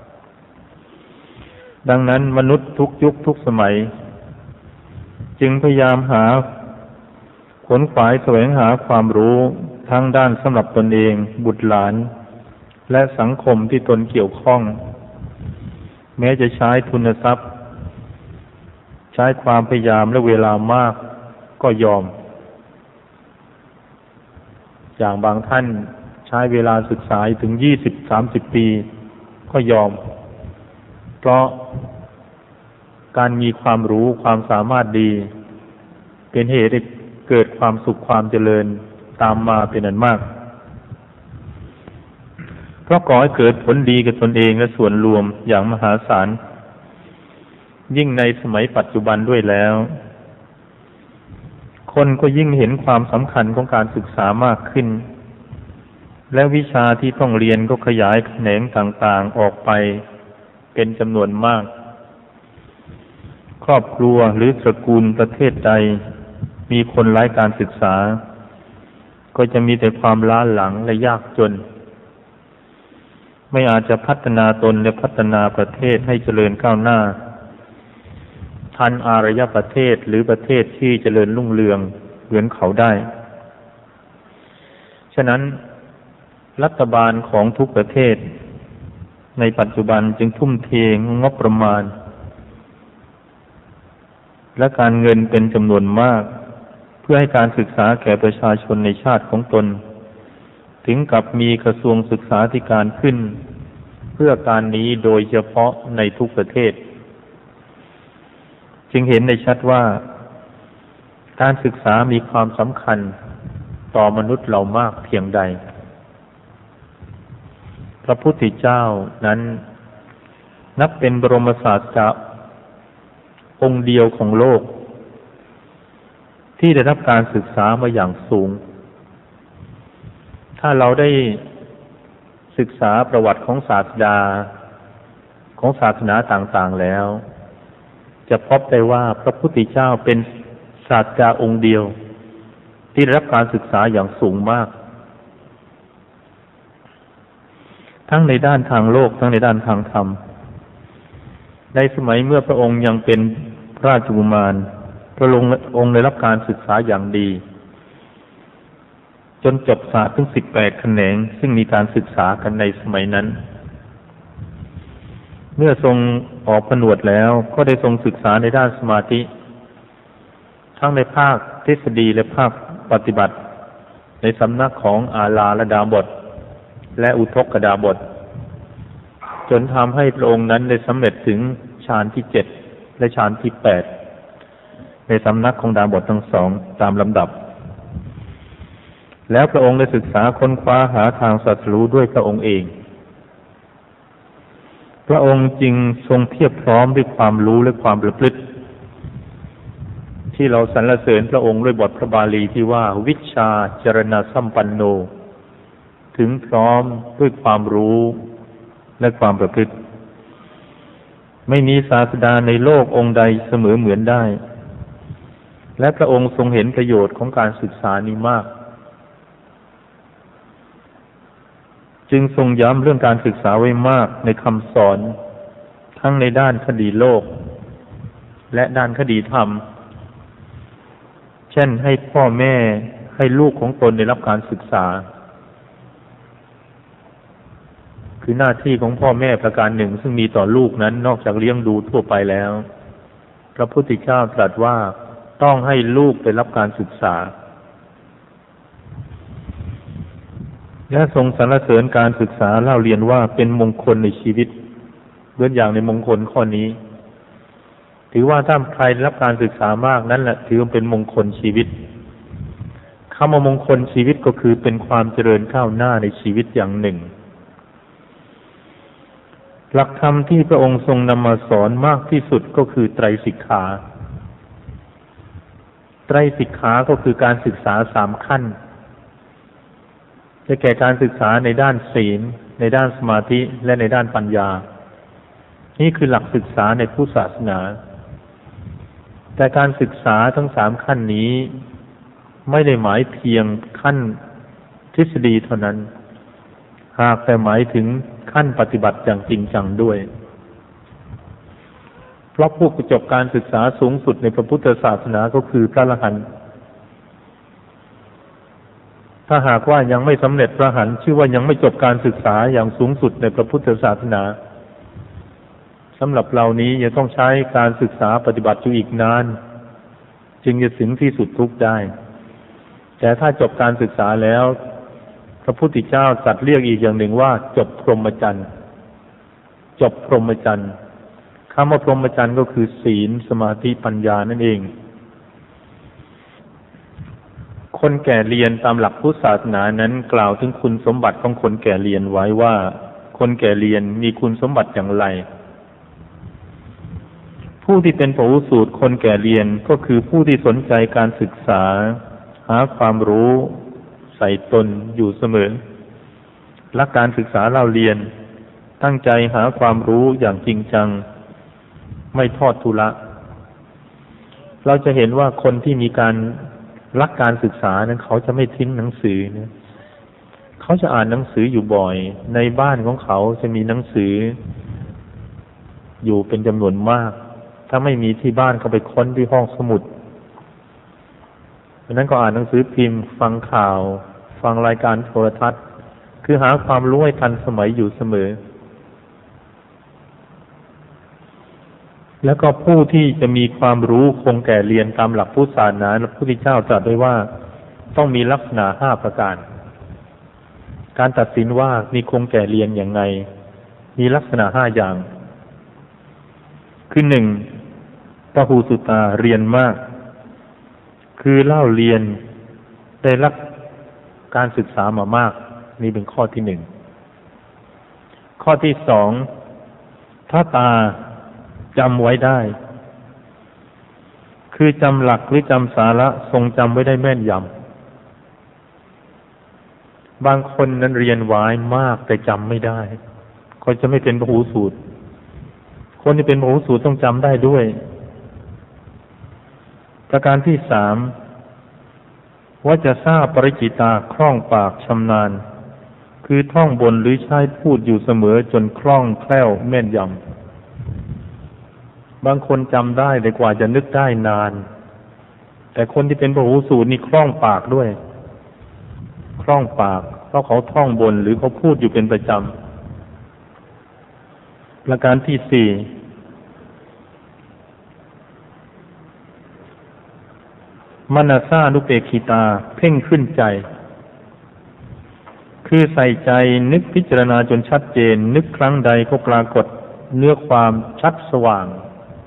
ดังนั้นมนุษย์ทุกยุคทุกสมัยจึงพยายามหาขวนขวายแสวงหาความรู้ทั้งด้านสำหรับตนเองบุตรหลานและสังคมที่ตนเกี่ยวข้องแม้จะใช้ทุนทรัพย์ใช้ความพยายามและเวลามากก็ยอมอย่างบางท่านใช้เวลาศึกษาถึงยี่สิบสามสิบปีก็ยอมเพราะการมีความรู้ความสามารถดีเป็นเหตุให้เกิดความสุขความเจริญตามมาเป็นอันมากเพราะก่อให้เกิดผลดีกับตนเองและส่วนรวมอย่างมหาศาลยิ่งในสมัยปัจจุบันด้วยแล้วคนก็ยิ่งเห็นความสำคัญของการศึกษามากขึ้นและวิชาที่ต้องเรียนก็ขยายแขนงต่างๆออกไปเป็นจำนวนมากครอบครัวหรือตระกูลประเทศใดมีคนไร้การศึกษาก็จะมีแต่ความล้าหลังและยากจนไม่อาจจะพัฒนาตนและพัฒนาประเทศให้เจริญก้าวหน้าทันอารยประเทศหรือประเทศที่เจริญรุ่งเรืองเหมือนเขาได้ฉะนั้นรัฐบาลของทุกประเทศในปัจจุบันจึงทุ่มเทงบประมาณและการเงินเป็นจำนวนมากเพื่อให้การศึกษาแก่ประชาชนในชาติของตนถึงกับมีกระทรวงศึกษาธิการขึ้นเพื่อการนี้โดยเฉพาะในทุกประเทศจึงเห็นได้ชัดว่าการศึกษามีความสำคัญต่อมนุษย์เรามากเพียงใดพระพุทธเจ้านั้นนับเป็นบรมศาสดาองค์เดียวของโลกที่ได้รับการศึกษามาอย่างสูงถ้าเราได้ศึกษาประวัติของศาสดาของศาสนาต่างๆแล้วจะพบได้ว่าพระพุทธเจ้าเป็นศาสดาองค์เดียวที่ได้รับการศึกษาอย่างสูงมากทั้งในด้านทางโลกทั้งในด้านทางธรรมในสมัยเมื่อพระองค์ยังเป็นราชกุมารพระองค์ได้รับการศึกษาอย่างดีจนจบศาสตร์ถึงสิบแปดแขนงซึ่งมีการศึกษากันในสมัยนั้นเมื่อทรงออกผนวดแล้วก็ได้ทรงศึกษาในด้านสมาธิทั้งในภาคทฤษฎีและภาคปฏิบัติในสำนักของอาลาลดาบทและอุทกดาบทจนทำให้พระองค์นั้นได้สำเร็จถึงฌานที่เจ็ดและฌานที่แปดในสำนักของดาบททั้งสองตามลำดับแล้วพระองค์ได้ศึกษาค้นคว้าหาทางตรัสรู้ด้วยพระองค์เองพระองค์จึงทรงเพียบพร้อมด้วยความรู้และความประพฤติที่เราสรรเสริญพระองค์ด้วยบทพระบาลีที่ว่าวิชชาจรณะสัมปันโนถึงพร้อมด้วยความรู้และความประพฤติไม่มีศาสดาในโลกองค์ใดเสมอเหมือนได้และพระองค์ทรงเห็นประโยชน์ของการศึกษานี้มากจึงทรงย้ำเรื่องการศึกษาไว้มากในคำสอนทั้งในด้านคดีโลกและด้านคดีธรรมเช่นให้พ่อแม่ให้ลูกของตนได้รับการศึกษาคือหน้าที่ของพ่อแม่ประการหนึ่งซึ่งมีต่อลูกนั้นนอกจากเลี้ยงดูทั่วไปแล้วพระพุทธเจ้าตรัสว่าต้องให้ลูกได้รับการศึกษาและทรงสรรเสริญการศึกษาเล่าเรียนว่าเป็นมงคลในชีวิตเรื่องอย่างในมงคลข้อนี้ถือว่าถ้าใครได้รับการศึกษามากนั้นแหละถือว่าเป็นมงคลชีวิตคำว่ามงคลชีวิตก็คือเป็นความเจริญก้าวหน้าในชีวิตอย่างหนึ่งหลักธรรมที่พระองค์ทรงนำมาสอนมากที่สุดก็คือไตรสิกขาไตรสิกขาก็คือการศึกษาสามขั้นได้แก่การศึกษาในด้านศีลในด้านสมาธิและในด้านปัญญานี่คือหลักศึกษาในพุทธศาสนาแต่การศึกษาทั้งสามขั้นนี้ไม่ได้หมายเพียงขั้นทฤษฎีเท่านั้นหากแต่หมายถึงขั้นปฏิบัติอย่างจริงจังด้วยเพราะผู้จบการศึกษาสูงสุดในพระพุทธศาสนาก็คือพระอรหันต์ถ้าหากว่ายังไม่สำเร็จพระอรหันต์ชื่อว่ายังไม่จบการศึกษาอย่างสูงสุดในพระพุทธศาสนาสำหรับเรานี้ยังต้องใช้การศึกษาปฏิบัติอยู่อีกนานจึงจะถึงที่สุดทุกข์ได้แต่ถ้าจบการศึกษาแล้วพระพุทธเจ้าตรัสเรียกอีกอย่างหนึ่งว่าจบพรหมจรรย์จบพรหมจรรย์คำว่าพรหมจรรย์ก็คือศีลสมาธิปัญญานั่นเองคนแก่เรียนตามหลักพุทธศาสนานั้นกล่าวถึงคุณสมบัติของคนแก่เรียนไว้ว่าคนแก่เรียนมีคุณสมบัติอย่างไรผู้ที่เป็นพหูสูตรคนแก่เรียนก็คือผู้ที่สนใจการศึกษาหาความรู้ใส่ตนอยู่เสมอรักการศึกษาเล่าเรียนตั้งใจหาความรู้อย่างจริงจังไม่ทอดทุระเราจะเห็นว่าคนที่มีการรักการศึกษานั้นเขาจะไม่ทิ้งหนังสือนะเขาจะอ่านหนังสืออยู่บ่อยในบ้านของเขาจะมีหนังสืออยู่เป็นจำนวนมากถ้าไม่มีที่บ้านเขาไปค้นที่ห้องสมุดดังนั้นก็อ่านหนังสือพิมพ์ฟังข่าวฟังรายการโทรทัศน์คือหาความรู้ให้ทันสมัยอยู่เสมอแล้วก็ผู้ที่จะมีความรู้คงแก่เรียนตามหลักพุทธศาสนาพระพุทธเจ้าตรัสไว้ว่าต้องมีลักษณะห้าประการการตัดสินว่ามีคงแก่เรียนอย่างไรมีลักษณะห้าอย่างคือหนึ่งปหูสุตาเรียนมากคือเล่าเรียนได้รับการศึกษามามากนี่เป็นข้อที่หนึ่งข้อที่สองถ้าตาจำไว้ได้คือจำหลักหรือจำสาระทรงจำไว้ได้แม่นยำบางคนนั้นเรียนไว้มากแต่จำไม่ได้เขาจะไม่เป็นพหูสูตรคนที่เป็นพหูสูตรต้องจำได้ด้วยประการที่สามว่าจะทราบปริจิตาคล่องปากชำนาญคือท่องบนหรือใช้พูดอยู่เสมอจนคล่องแคล่วแม่นยำบางคนจำได้แต่กว่าจะนึกได้นานแต่คนที่เป็นพหูสูตรนี่คล่องปากด้วยคล่องปากเพราะเขาท่องบนหรือเขาพูดอยู่เป็นประจำประการที่สี่มนัสสานุเปกขิตาเพ่งขึ้นใจคือใส่ใจนึกพิจารณาจนชัดเจนนึกครั้งใดก็ปรากฏเนื้อความชัดสว่าง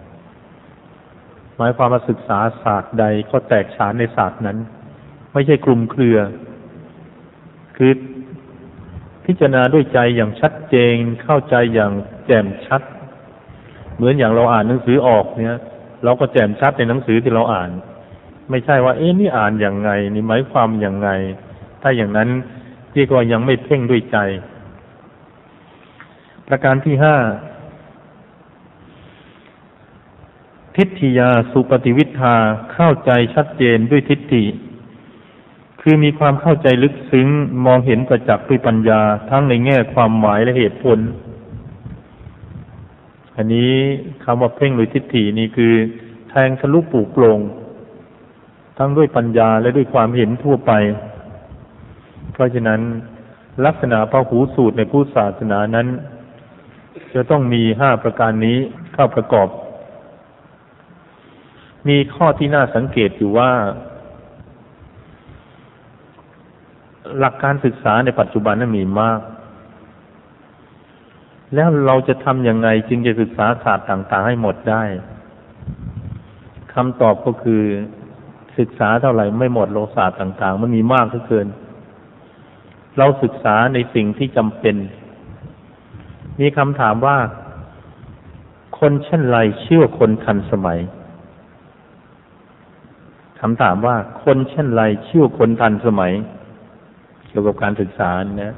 หมายความว่าศึกษาศาสตร์ใดก็แตกฉานในศาสตร์นั้นไม่ใช่กลุ่มเครือคือพิจารณาด้วยใจอย่างชัดเจนเข้าใจอย่างแจ่มชัดเหมือนอย่างเราอ่านหนังสือออกเนี่ยเราก็แจ่มชัดในหนังสือที่เราอ่านไม่ใช่ว่าเอ๊ะนี่อ่านอย่างไงนี่หมายความอย่างไงถ้าอย่างนั้นเรียกว่ายังไม่เพ่งด้วยใจประการที่ห้าทิฏฐิยาสุปฏิวิทธาเข้าใจชัดเจนด้วยทิฏฐิคือมีความเข้าใจลึกซึ้งมองเห็นประจักษ์ด้วยปัญญาทั้งในแง่ความหมายและเหตุผลอันนี้คำว่าเพ่งด้วยทิฏฐินี่คือแทงทะลุปลุกโปร่งทั้งด้วยปัญญาและด้วยความเห็นทั่วไปเพราะฉะนั้นลักษณะพหูสูตรในพุทธศาสนานั้นจะต้องมีห้าประการนี้เข้าประกอบมีข้อที่น่าสังเกตอยู่ว่าหลักการศึกษาในปัจจุบันนั้นมีมากแล้วเราจะทำยังไงจึงจะศึกษาศาสตร์ต่างๆให้หมดได้คำตอบก็คือศึกษาเท่าไหร่ไม่หมดโลศาสตร์ต่างๆมันมีมากเหลือเกินเราศึกษาในสิ่งที่จำเป็นมีคำถามว่าคนเช่นไรเชื่อคนทันสมัยคำถามว่าคนเช่นไรเชื่อคนทันสมัยเกี่ยวกับการศึกษานะ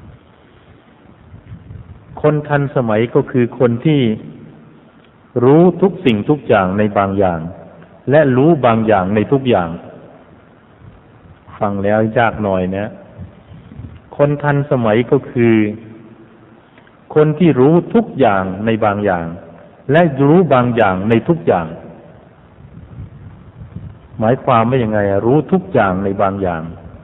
คนทันสมัยก็คือคนที่รู้ทุกสิ่งทุกอย่างในบางอย่างและรู้บางอย่างในทุกอย่างฟังแล้วยากหน่อยนะคนทันสมัยก็คือคนที่รู้ทุกอย่างในบางอย่างและรู้บางอย่างในทุกอย่างหมายความว่ายังไงรู้ทุกอย่างในบางอย่าง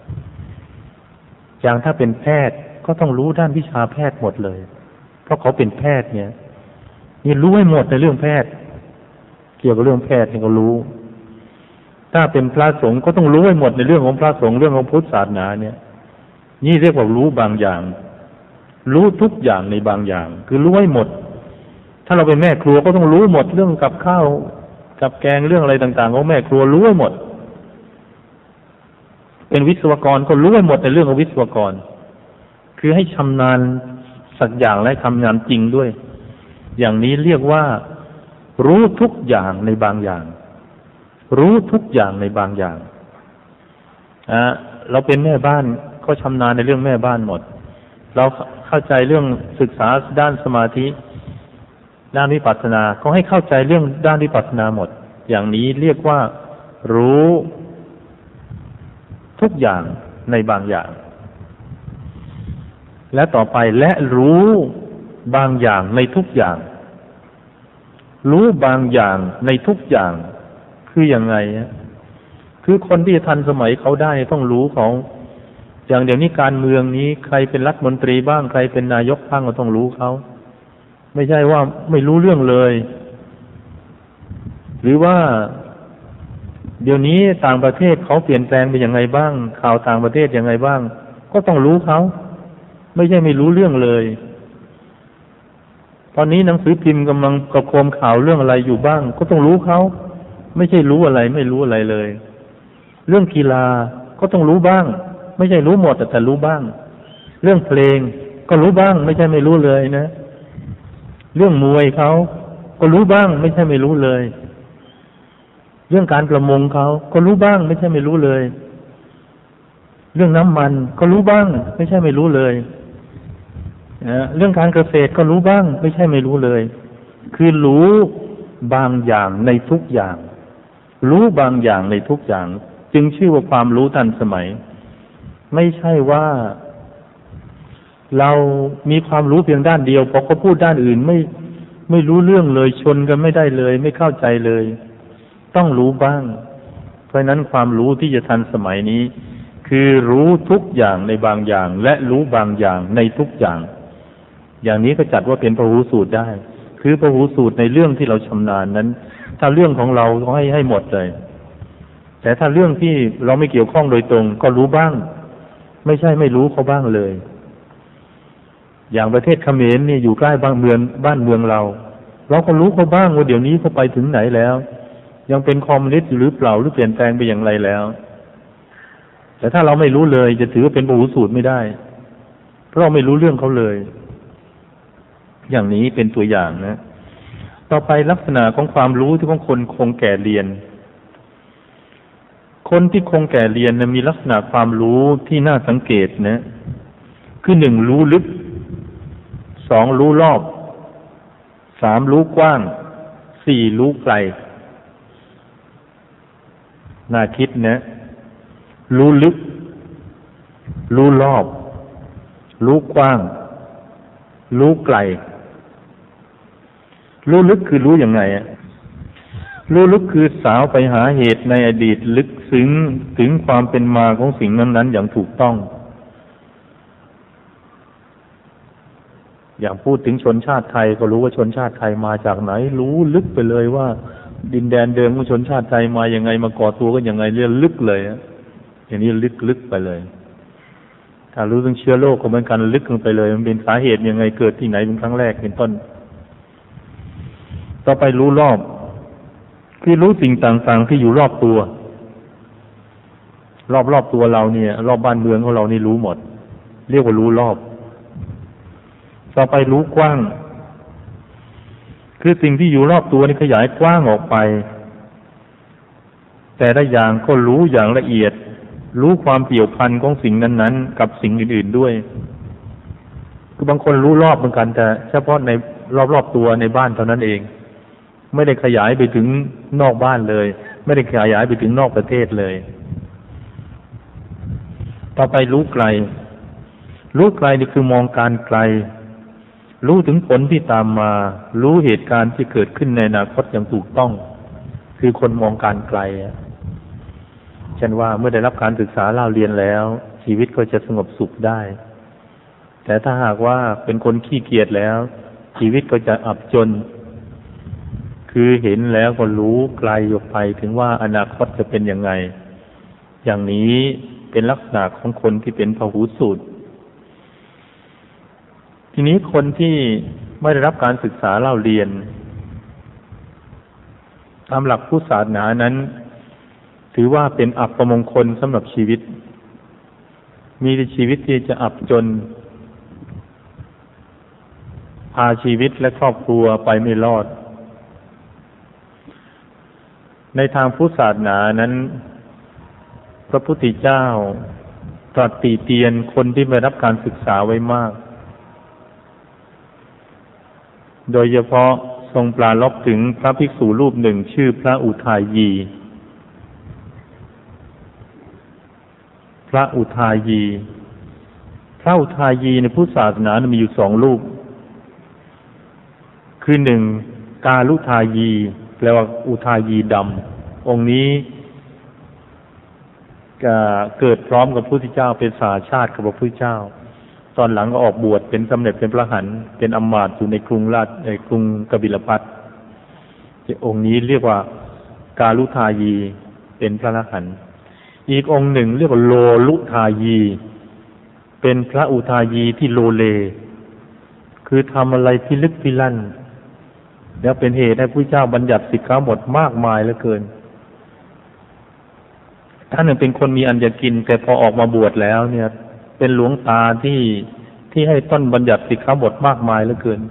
อย่างถ้าเป็นแพทย์ก็ต้องรู้ด้านวิชาแพทย์หมดเลยเพราะเขาเป็นแพทย์เนี่ยนี่รู้ให้หมดในเรื่องแพทย์เกี่ยวกับเรื่องแพทย์นี่ก็รู้ถ้าเป็นพระสงฆ์ก็ต้องรู้ให้หมดในเรื่องของพระสงฆ์เรื่องของพุทธศาสนาเนี่ยนี่เรียกว่ารู้บางอย่างรู้ทุกอย่างในบางอย่างคือรู้ให้หมดถ้าเราเป็นแม่ครัวก็ต้องรู้หมดเรื่องกับข้าวกับแกงเรื่องอะไรต่างๆของแม่ครัวรู้ให้หมดเป็นวิศวกรก็รู้ให้หมดในเรื่องของวิศวกรคือให้ชำนาญสักอย่างและทำงานจริงด้วยอย่างนี้เรียกว่ารู้ทุกอย่างในบางอย่างรู้ทุกอย่างในบางอย่างอ่ะเราเป็นแม่บ้านก็ชำนาญในเรื่องแม่บ้านหมดเราเข้าใจเรื่องศึกษาด้านสมาธิด้านวิปัสสนาก็ให้เข้าใจเรื่องด้านวิปัสสนาหมดอย่างนี้เรียกว่ารู้ทุกอย่างในบางอย่างและต่อไปและรู้บางอย่างในทุกอย่างรู้บางอย่างในทุกอย่างคือยังไงคือคนที่ทันสมัยเขาได้ต้องรู้เขาอย่างเดี๋ยวนี้การเมืองนี้ใครเป็นรัฐมนตรีบ้างใครเป็นนายกบ้างก็ต้องรู้เขาไม่ใช่ว่าไม่รู้เรื่องเลยหรือว่าเดี๋ยวนี้ต่างประเทศเขาเปลี่ยนแปลงไปยังไงบ้างข่าวต่างประเทศยังไงบ้างก็ต้องรู้เขาไม่ใช่ไม่รู้เรื่องเลยตอนนี้หนังสือพิมพ์กำลังประโคมข่าวเรื่องอะไรอยู่บ้างก็ต้องรู้เขาไม่ใช่รู้อะไรไม่รู้อะไรเลยเรื่องกีฬาก็ต้องรู้บ้างไม่ใช่รู้หมดแต่รู้บ้างเรื่องเพลงก็รู้บ้างไม่ใช่ไม่รู้เลยนะเรื่องมวยเขาก็รู้บ้างไม่ใช่ไม่รู้เลยเรื่องการประมงเขาก็รู้บ้างไม่ใช่ไม่รู้เลยเรื่องน้ำมันก็รู้บ้างไม่ใช่ไม่รู้เลยนะเรื่องการเกษตรก็รู้บ้างไม่ใช่ไม่รู้เลยคือรู้บางอย่างในทุกอย่างรู้บางอย่างในทุกอย่างจึงชื่อว่าความรู้ทันสมัยไม่ใช่ว่าเรามีความรู้เพียงด้านเดียวพอเขาพูดด้านอื่นไม่ไม่รู้เรื่องเลยชนกันไม่ได้เลยไม่เข้าใจเลยต้องรู้บ้างเพราะนั้นความรู้ที่จะทันสมัยนี้คือรู้ทุกอย่างในบางอย่างและรู้บางอย่างในทุกอย่างอย่างนี้ก็จัดว่าเป็นพหูสูตรได้คือพหูสูตรในเรื่องที่เราชำนาญนั้นถ้าเรื่องของเราก็ให้ให้หมดเลยแต่ถ้าเรื่องที่เราไม่เกี่ยวข้องโดยตรงก็รู้บ้างไม่ใช่ไม่รู้เขาบ้างเลยอย่างประเทศเขมรนี่อยู่ใกล้บ้านเมืองบ้านเมืองเราเราก็รู้เขาบ้างว่าเดี๋ยวนี้เขาไปถึงไหนแล้วยังเป็นคอมมิวนิสต์หรือเปล่าหรือเปลี่ยนแปลงไปอย่างไรแล้วแต่ถ้าเราไม่รู้เลยจะถือว่าเป็นพหูสูตรไม่ได้เพราะเราไม่รู้เรื่องเขาเลยอย่างนี้เป็นตัวอย่างนะต่อไปลักษณะของความรู้ที่ของคนคงแก่เรียนคนที่คงแก่เรียนนะมีลักษณะความรู้ที่น่าสังเกตนะคือหนึ่งรู้ลึกสองรู้รอบสามรู้กว้างสี่รู้ไกลน่าคิดนะรู้ลึกรู้รอบรู้กว้างรู้ไกลรู้ลึกคือรู้ยังไงอ่ะรู้ลึกคือสาวไปหาเหตุในอดีตลึกซึ้งถึงความเป็นมาของสิ่งนั้นๆอย่างถูกต้องอย่างพูดถึงชนชาติไทยก็รู้ว่าชนชาติไทยมาจากไหนรู้ลึกไปเลยว่าดินแดนเดิมของชนชาติไทยมายังไงมาก่อตัวกันยังไงเรียกลึกเลยอย่างนี้ลึกลึกไปเลยถ้ารู้เรื่องเชื้อโรคก็เหมือนกันลึกลงไปเลยมันเป็นสาเหตุยังไงเกิดที่ไหนเป็นครั้งแรกเป็นต้นต่อไปรู้รอบคือรู้สิ่งต่างๆที่อยู่รอบตัวรอบๆตัวเราเนี่ยรอบบ้านเมืองของเรานี่รู้หมดเรียกว่ารู้รอบต่อไปรู้กว้างคือสิ่งที่อยู่รอบตัวนี่ขยายกว้างออกไปแต่ละอย่างก็รู้อย่างละเอียดรู้ความเกี่ยวพันของสิ่งนั้นๆกับสิ่งอื่นๆด้วยคือบางคนรู้รอบเหมือนกันแต่เฉพาะในรอบๆตัวในบ้านเท่านั้นเองไม่ได้ขยายไปถึงนอกบ้านเลยไม่ได้ขยายไปถึงนอกประเทศเลยต่อไปรู้ไกลรู้ไกลนี่คือมองการไกลรู้ถึงผลที่ตามมารู้เหตุการณ์ที่เกิดขึ้นในอนาคตอย่างถูกต้องคือคนมองการไกลเช่นว่าเมื่อได้รับการศึกษาเล่าเรียนแล้วชีวิตก็จะสงบสุขได้แต่ถ้าหากว่าเป็นคนขี้เกียจแล้วชีวิตก็จะอับจนคือเห็นแล้วก็รู้ไกลออกไปถึงว่าอนาคตจะเป็นยังไงอย่างนี้เป็นลักษณะของคนที่เป็นพหูสูตรทีนี้คนที่ไม่ได้รับการศึกษาเล่าเรียนตามหลักพุทธศาสนานั้นถือว่าเป็นอัปมงคลสำหรับชีวิตมีชีวิตที่จะอับจนพาชีวิตและครอบครัวไปไม่รอดในทางพุทธศาสนานั้นพระพุทธเจ้าตรัสติเตียนคนที่ไม่รับการศึกษาไว้มากโดยเฉพาะทรงปรารภถึงพระภิกษุรูปหนึ่งชื่อพระอุทายีพระอุทายีพระอุทายีในพุทธศาสนามีอยู่สองรูปคือหนึ่งกาลุทายีแปลว่าอุทายีดำองค์นี้เกิดพร้อมกับพระพุทธเจ้าเป็นสหชาติกับพระพุทธเจ้าตอนหลังก็ออกบวชเป็นสำเร็จเป็นพระอรหันต์เป็นอมาตย์อยู่ในกรุงราชในกรุงกบิลพัสดุองค์นี้เรียกว่ากาลุทายีเป็นพระอรหันต์อีกองค์หนึ่งเรียกว่าโลลุทายีเป็นพระอุทายีที่โลเลคือทำอะไรที่ลึกที่ลั่นแล้วเป็นเหตุให้พระเจ้าบัญญัติสิกขาบทมากมายเหลือเกินท่านเป็นคนมีอันจะกินแต่พอออกมาบวชแล้วเนี่ยเป็นหลวงตาที่ที่ให้ต้นบัญญัติสิกขาบทมากมายเหลือเกิน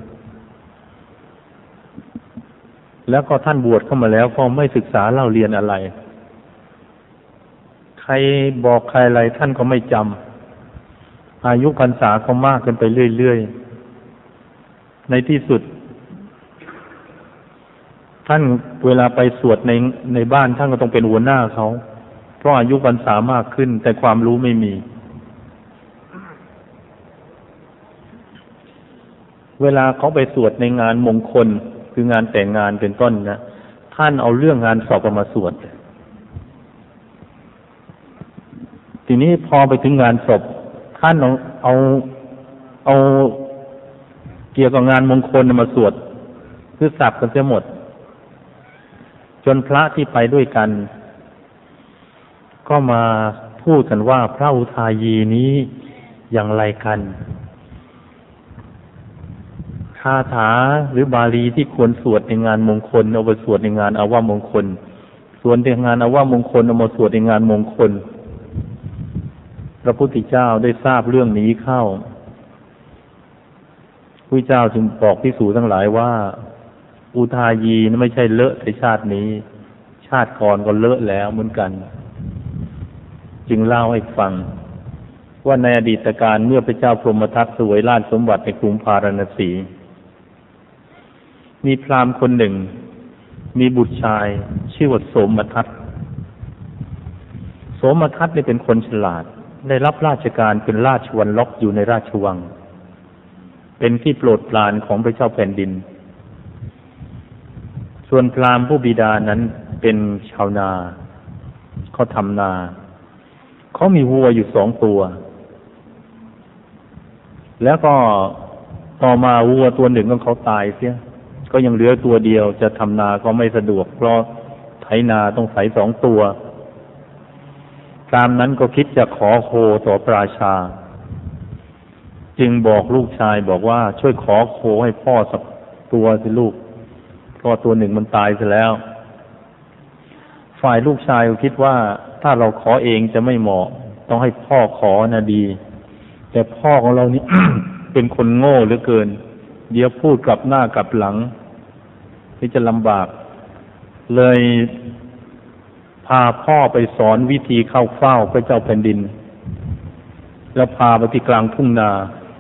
แล้วก็ท่านบวชเข้ามาแล้วก็ไม่ศึกษาเล่าเรียนอะไรใครบอกใครอะไรท่านก็ไม่จำอายุพรรษาก็มากขึ้นไปเรื่อยๆในที่สุดทท่านเวลาไปสวดในในบ้านท่านก็ต้องเป็นหัวหน้าเขาเพราะอายุพรรษามากขึ้นแต่ความรู้ไม่มีเวลาเขาไปสวดในงานมงคลคืองานแต่งงานเป็นต้นนะท่านเอาเรื่องงานสอบมาสวดทีนี้พอไปถึงงานศพท่านเอาเอาเอาเกี่ยวกับงานมงคลมาสวดคือสับกันเสียหมดจนพระที่ไปด้วยกันก็มาพูดกันว่าพระอุทายีนี้อย่างไรกันคาถาหรือบาลีที่ควรสวดในงานมงคลเอาไปสวดในงานอาวามงคลส่วนในงานอาวามงคลเอามาสวดในงานมงคลพระพุทธเจ้าได้ทราบเรื่องนี้เข้าพระเจ้าจึงบอกภิกษุทั้งหลายว่าอุทายีนั้นไม่ใช่เลอะในชาตินี้ชาติก่อนก็เลอะแล้วเหมือนกันจึงเล่าให้ฟังว่าในอดีตการเมื่อพระเจ้าพรหมทัตเสวยราชสมบัติในกรุงพาราณสีมีพราหมณ์คนหนึ่งมีบุตรชายชื่อว่าโสมทัตโสมทัตนี่เป็นคนฉลาดได้รับราชการเป็นราชวัลลกอยู่ในราชวังเป็นที่โปรดปรานของพระเจ้าแผ่นดินส่วนพราหมณ์ผู้บิดานั้นเป็นชาวนาเขาทำนาเขามีวัวอยู่สองตัวแล้วก็ต่อมาวัวตัวหนึ่งของเขาตายเสียก็ยังเหลือตัวเดียวจะทำนาก็ไม่สะดวกเพราะไถนาต้องใส่สองตัวตามนั้นก็คิดจะขอโคต่อพระราชาจึงบอกลูกชายบอกว่าช่วยขอโคให้พ่อสักตัวสิลูกเพราะตัวหนึ่งมันตายซะแล้วฝ่ายลูกชายก็คิดว่าถ้าเราขอเองจะไม่เหมาะต้องให้พ่อขอนะดีแต่พ่อของเรานี่ เป็นคนโง่เหลือเกินเดี๋ยวพูดกลับหน้ากลับหลังที่จะลำบากเลยพาพ่อไปสอนวิธีเข้าเฝ้าพระเจ้าแผ่นดินแล้วพาไปที่กลางทุ่งนา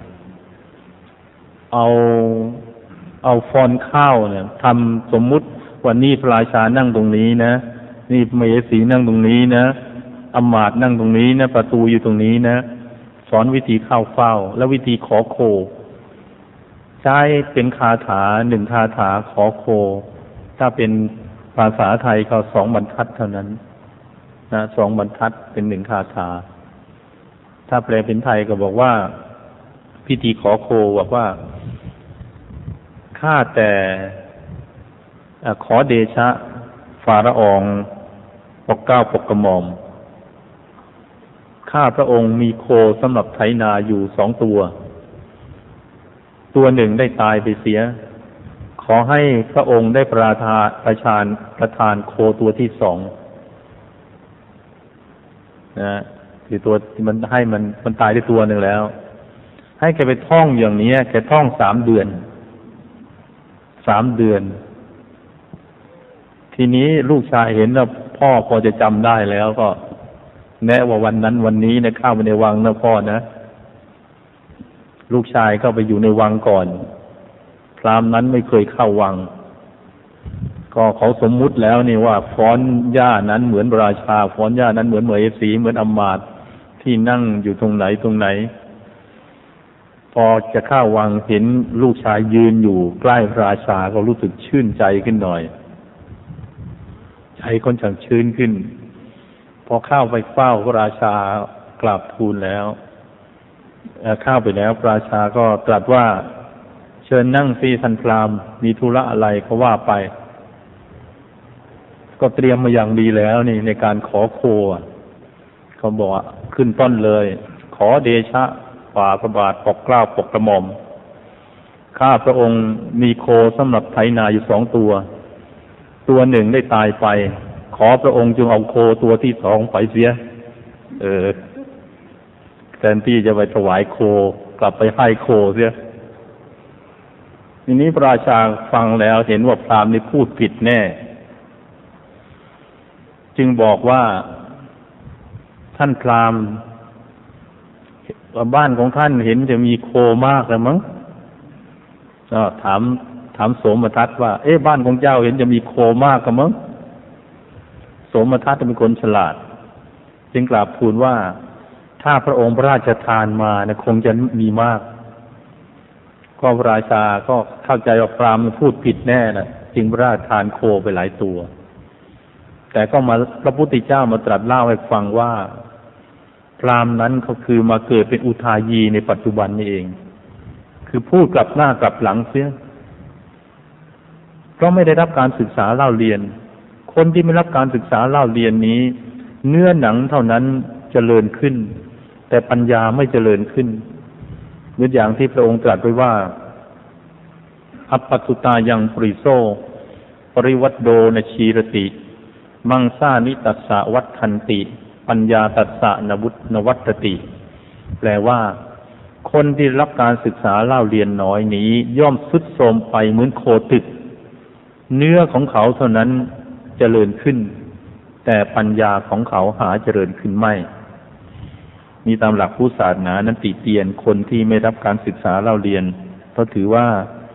เอาเอาฟอนข้าวเนี่ยทำสมมุติวันนี้พระราชานั่งตรงนี้นะนี่มเหสีนั่งตรงนี้นะอมาตย์นั่งตรงนี้นะประตูอยู่ตรงนี้นะสอนวิธีเข้าเฝ้าและวิธีขอโคใช้เป็นคาถาหนึ่งคาถาขอโคถ้าเป็นภาษาไทยก็สองบรรทัดเท่านั้นนะสองบรรทัดเป็นหนึ่งคาถาถ้าแปลเป็นไทยก็บอกว่าพิธีขอโคบอกว่าข้าแต่ขอเดชะฝ่าละอองปกเกล้าปกกระหม่อมข้าพระองค์มีโคสำหรับไถนาอยู่สองตัวตัวหนึ่งได้ตายไปเสียขอให้พระองค์ได้ประทานประทานประทานโคตัวที่สองนะคือตัวที่มันให้มันมันตายได้ตัวหนึ่งแล้วให้แกไปท่องอย่างนี้แกท่องสามเดือนสามเดือนทีนี้ลูกชายเห็นว่าพ่อพอจะจำได้แล้วก็แนะว่าวันนั้นวันนี้นะเข้าไปในวังนะพ่อนะลูกชายเข้าไปอยู่ในวังก่อนพราหมณ์นั้นไม่เคยเข้าวังก็เขาสมมุติแล้วนี่ว่าฟ้อนหญ้านั้นเหมือนพระราชาฟ้อนหญ้านั้นเหมือนเหมยสีเหมือนอมาตย์ที่นั่งอยู่ตรงไหนตรงไหนพอจะเข้าวังเห็นลูกชายยืนอยู่ใกล้พระราชาก็รู้สึกชื่นใจขึ้นหน่อยใจค่อนข้างชื้นขึ้นพอเข้าไปเฝ้าพระราชากราบทูลแล้วเข้าไปแล้วพระราชาก็ตรัสว่าเชิญนั่งสิท่านพราหมณ์มีธุระอะไรก็ว่าไปก็เตรียมมาอย่างดีแล้วนี่ในการขอโคเขาบอกขึ้นต้นเลยขอเดชะฝ่าพระบาทปกเกล้าปกกระหม่อมข้าพระองค์มีโคสำหรับไถนาอยู่สองตัวตัวหนึ่งได้ตายไปขอพระองค์จงเอาโคตัวที่สองไปเสียเออแทนที่จะไปถวายโคกลับไปให้โคเสียทีนี้พระราชาฟังแล้วเห็นว่าพราหมณ์นี่พูดผิดแน่จึงบอกว่าท่านพราหมณ์บ้านของท่านเห็นจะมีโคมากแล้วมั้งก็ถามถามโสมทัตว่า เอ๊ะบ้านของเจ้าเห็นจะมีโคมากกันมั้งโสมทัตเป็นคนฉลาดจึงกราบทูลว่าถ้าพระองค์พระราชทานมาเนี่ยคงจะมีมากก็พระราชาก็เข้าใจว่าพราหมณ์พูดผิดแน่นะจึงพระราชทานโคไปหลายตัวแต่ก็มาพระพุทธเจ้ามาตรัสเล่าให้ฟังว่าพราหมณ์นั้นเขาคือมาเกิดเป็นอุทายีในปัจจุบันนี้เองคือพูดกลับหน้ากลับหลังเสียเพราะไม่ได้รับการศึกษาเล่าเรียนคนที่ไม่รับการศึกษาเล่าเรียนนี้เนื้อหนังเท่านั้นเจริญขึ้นแต่ปัญญาไม่เจริญขึ้นเหมือนอย่างที่พระองค์ตรัสไว้ว่าอัปปัสสุตายังปริโสปริวัตโดนชีรติมังสานิตัสสะวัฏทันติปัญญาตัสสะนวุตนวัตติแปลว่าคนที่รับการศึกษาเล่าเรียนน้อยนี้ย่อมทรุดโทรมไปเหมือนโคตึกเนื้อของเขาเท่านั้นเจริญขึ้นแต่ปัญญาของเขาหาเจริญขึ้นไม่มีตามหลักพุทธศาสนานั้นติเตียนคนที่ไม่รับการศึกษาเล่าเรียนเพราะถือว่า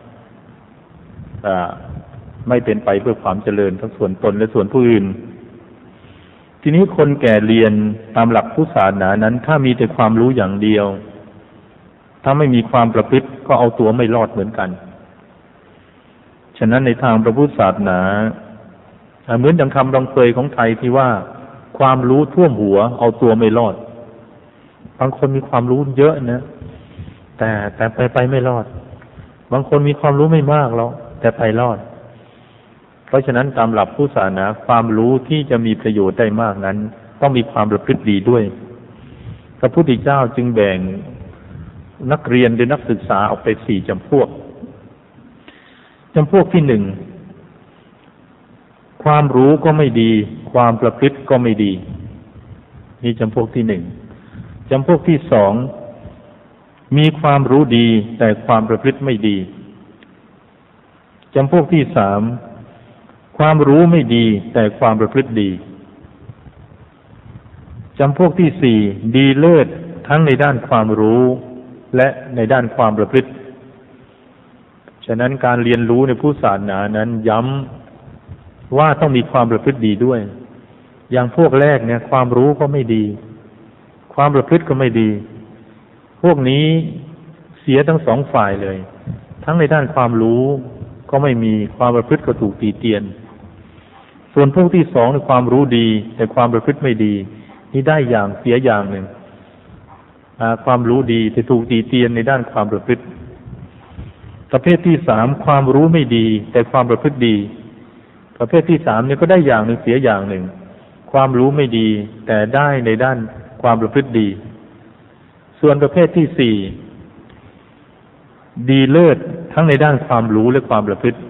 ไม่เป็นไปเพื่อความเจริญทั้งส่วนตนและส่วนผู้อื่นทีนี้คนแก่เรียนตามหลักพุทธศาสนานั้นถ้ามีแต่ความรู้อย่างเดียวถ้าไม่มีความประพฤติก็เอาตัวไม่รอดเหมือนกันฉะนั้นในทางพระพุทธศาสนาเหมือนอย่างคำรองเปยของไทยที่ว่าความรู้ท่วมหัวเอาตัวไม่รอดบางคนมีความรู้เยอะนะแต่แต่ไปไปไม่รอดบางคนมีความรู้ไม่มากหรอกแต่ไปรอดเพราะฉะนั้นตามหลักพุทธศาสนาความรู้ที่จะมีประโยชน์ได้มากนั้นต้องมีความประพฤติดีด้วยพระพุทธเจ้าจึงแบ่งนักเรียนหรือนักศึกษาออกไปสี่จำพวกจำพวกที่หนึ่งความรู้ก็ไม่ดีความประพฤติก็ไม่ดีนี่จำพวกที่หนึ่งจำพวกที่สองมีความรู้ดีแต่ความประพฤติไม่ดีจำพวกที่สามความรู้ไม่ดีแต่ความประพฤติดีจำพวกที่สี่ดีเลิศทั้งในด้านความรู้และในด้านความประพฤติฉะนั้นการเรียนรู้ในพุทธศาสนานั้นย้ำว่าต้องมีความประพฤติดีด้วยอย่างพวกแรกเนี่ยความรู้ก็ไม่ดีความประพฤติก็ไม่ดีพวกนี้เสียทั้งสองฝ่ายเลยทั้งในด้านความรู้ก็ไม่มีความประพฤติก็ถูกตีเตียนส่วนพวกที่สองในความรู้ดีแต่ความประพฤติไม่ดีนี่ได้อย่างเสียอย่างหนึ่งความรู้ดีแต่ถูกตีเตียนในด้านความประพฤติประเภทที่สามความรู้ไม่ดีแต่ความประพฤติดีประเภทที่สามเนี่ยก็ได้อย่างหนึ่งเสียอย่างหนึ่งความรู้ไม่ดีแต่ได้ในด้านความประพฤติดีส่วนประเภทที่สี่ดีเลิศทั้งในด้านความรู้และความประพฤติ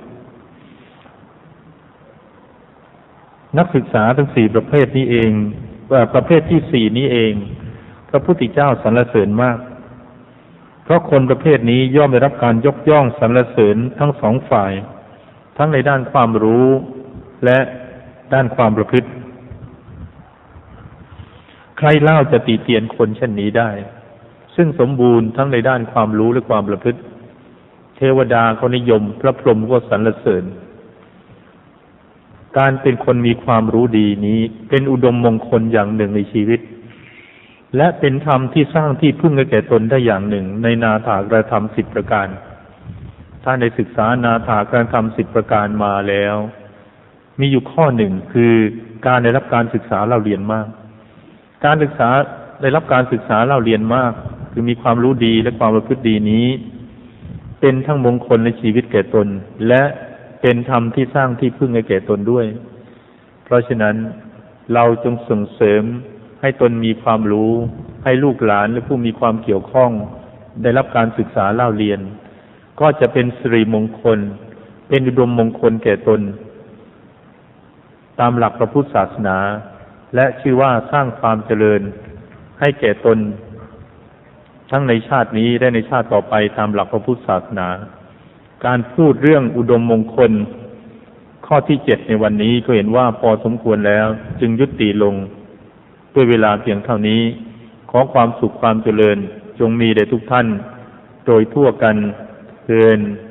นักศึกษาทั้งสี่ประเภทนี้เองว่าประเภทที่สี่นี้เองพระพุทธเจ้าสรรเสริญมากเพราะคนประเภทนี้ย่อมได้รับการยกย่องสรรเสริญทั้งสองฝ่ายทั้งในด้านความรู้และด้านความประพฤติใครเล่าจะตีเตียนคนเช่นนี้ได้ซึ่งสมบูรณ์ทั้งในด้านความรู้และความประพฤติเทวดาเขานิยมพระพรหมก็สรรเสริญการเป็นคนมีความรู้ดีนี้เป็นอุดมมงคลอย่างหนึ่งในชีวิตและเป็นธรรมที่สร้างที่พึ่งให้แก่ตนได้อย่างหนึ่งในนาถากรธรรมสิบประการถ้าในศึกษานาถากรธรรมสิบประการมาแล้วมีอยู่ข้อหนึ่งคือการได้รับการศึกษาเล่าเรียนมากการศึกษาได้รับการศึกษาเล่าเรียนมากคือมีความรู้ดีและความประพฤติดีนี้เป็นทั้งมงคลในชีวิตแก่ตนและเป็นธรรมที่สร้างที่พึ่งให้แก่ตนด้วยเพราะฉะนั้นเราจงส่งเสริมให้ตนมีความรู้ให้ลูกหลานและผู้มีความเกี่ยวข้องได้รับการศึกษาเล่าเรียนก็จะเป็นสิริมงคลเป็นอุดมมงคลแก่ตนตามหลักพระพุทธศาสนาและชื่อว่าสร้างความเจริญให้แก่ตนทั้งในชาตินี้และในชาติต่อไปตามหลักพระพุทธศาสนาการพูดเรื่องอุดมมงคลข้อที่เจ็ดในวันนี้ก็เห็นว่าพอสมควรแล้วจึงยุติลงด้วยเวลาเพียงเท่านี้ขอความสุขความเจริญจงมีแด่ทุกท่านโดยทั่วกันเทอญ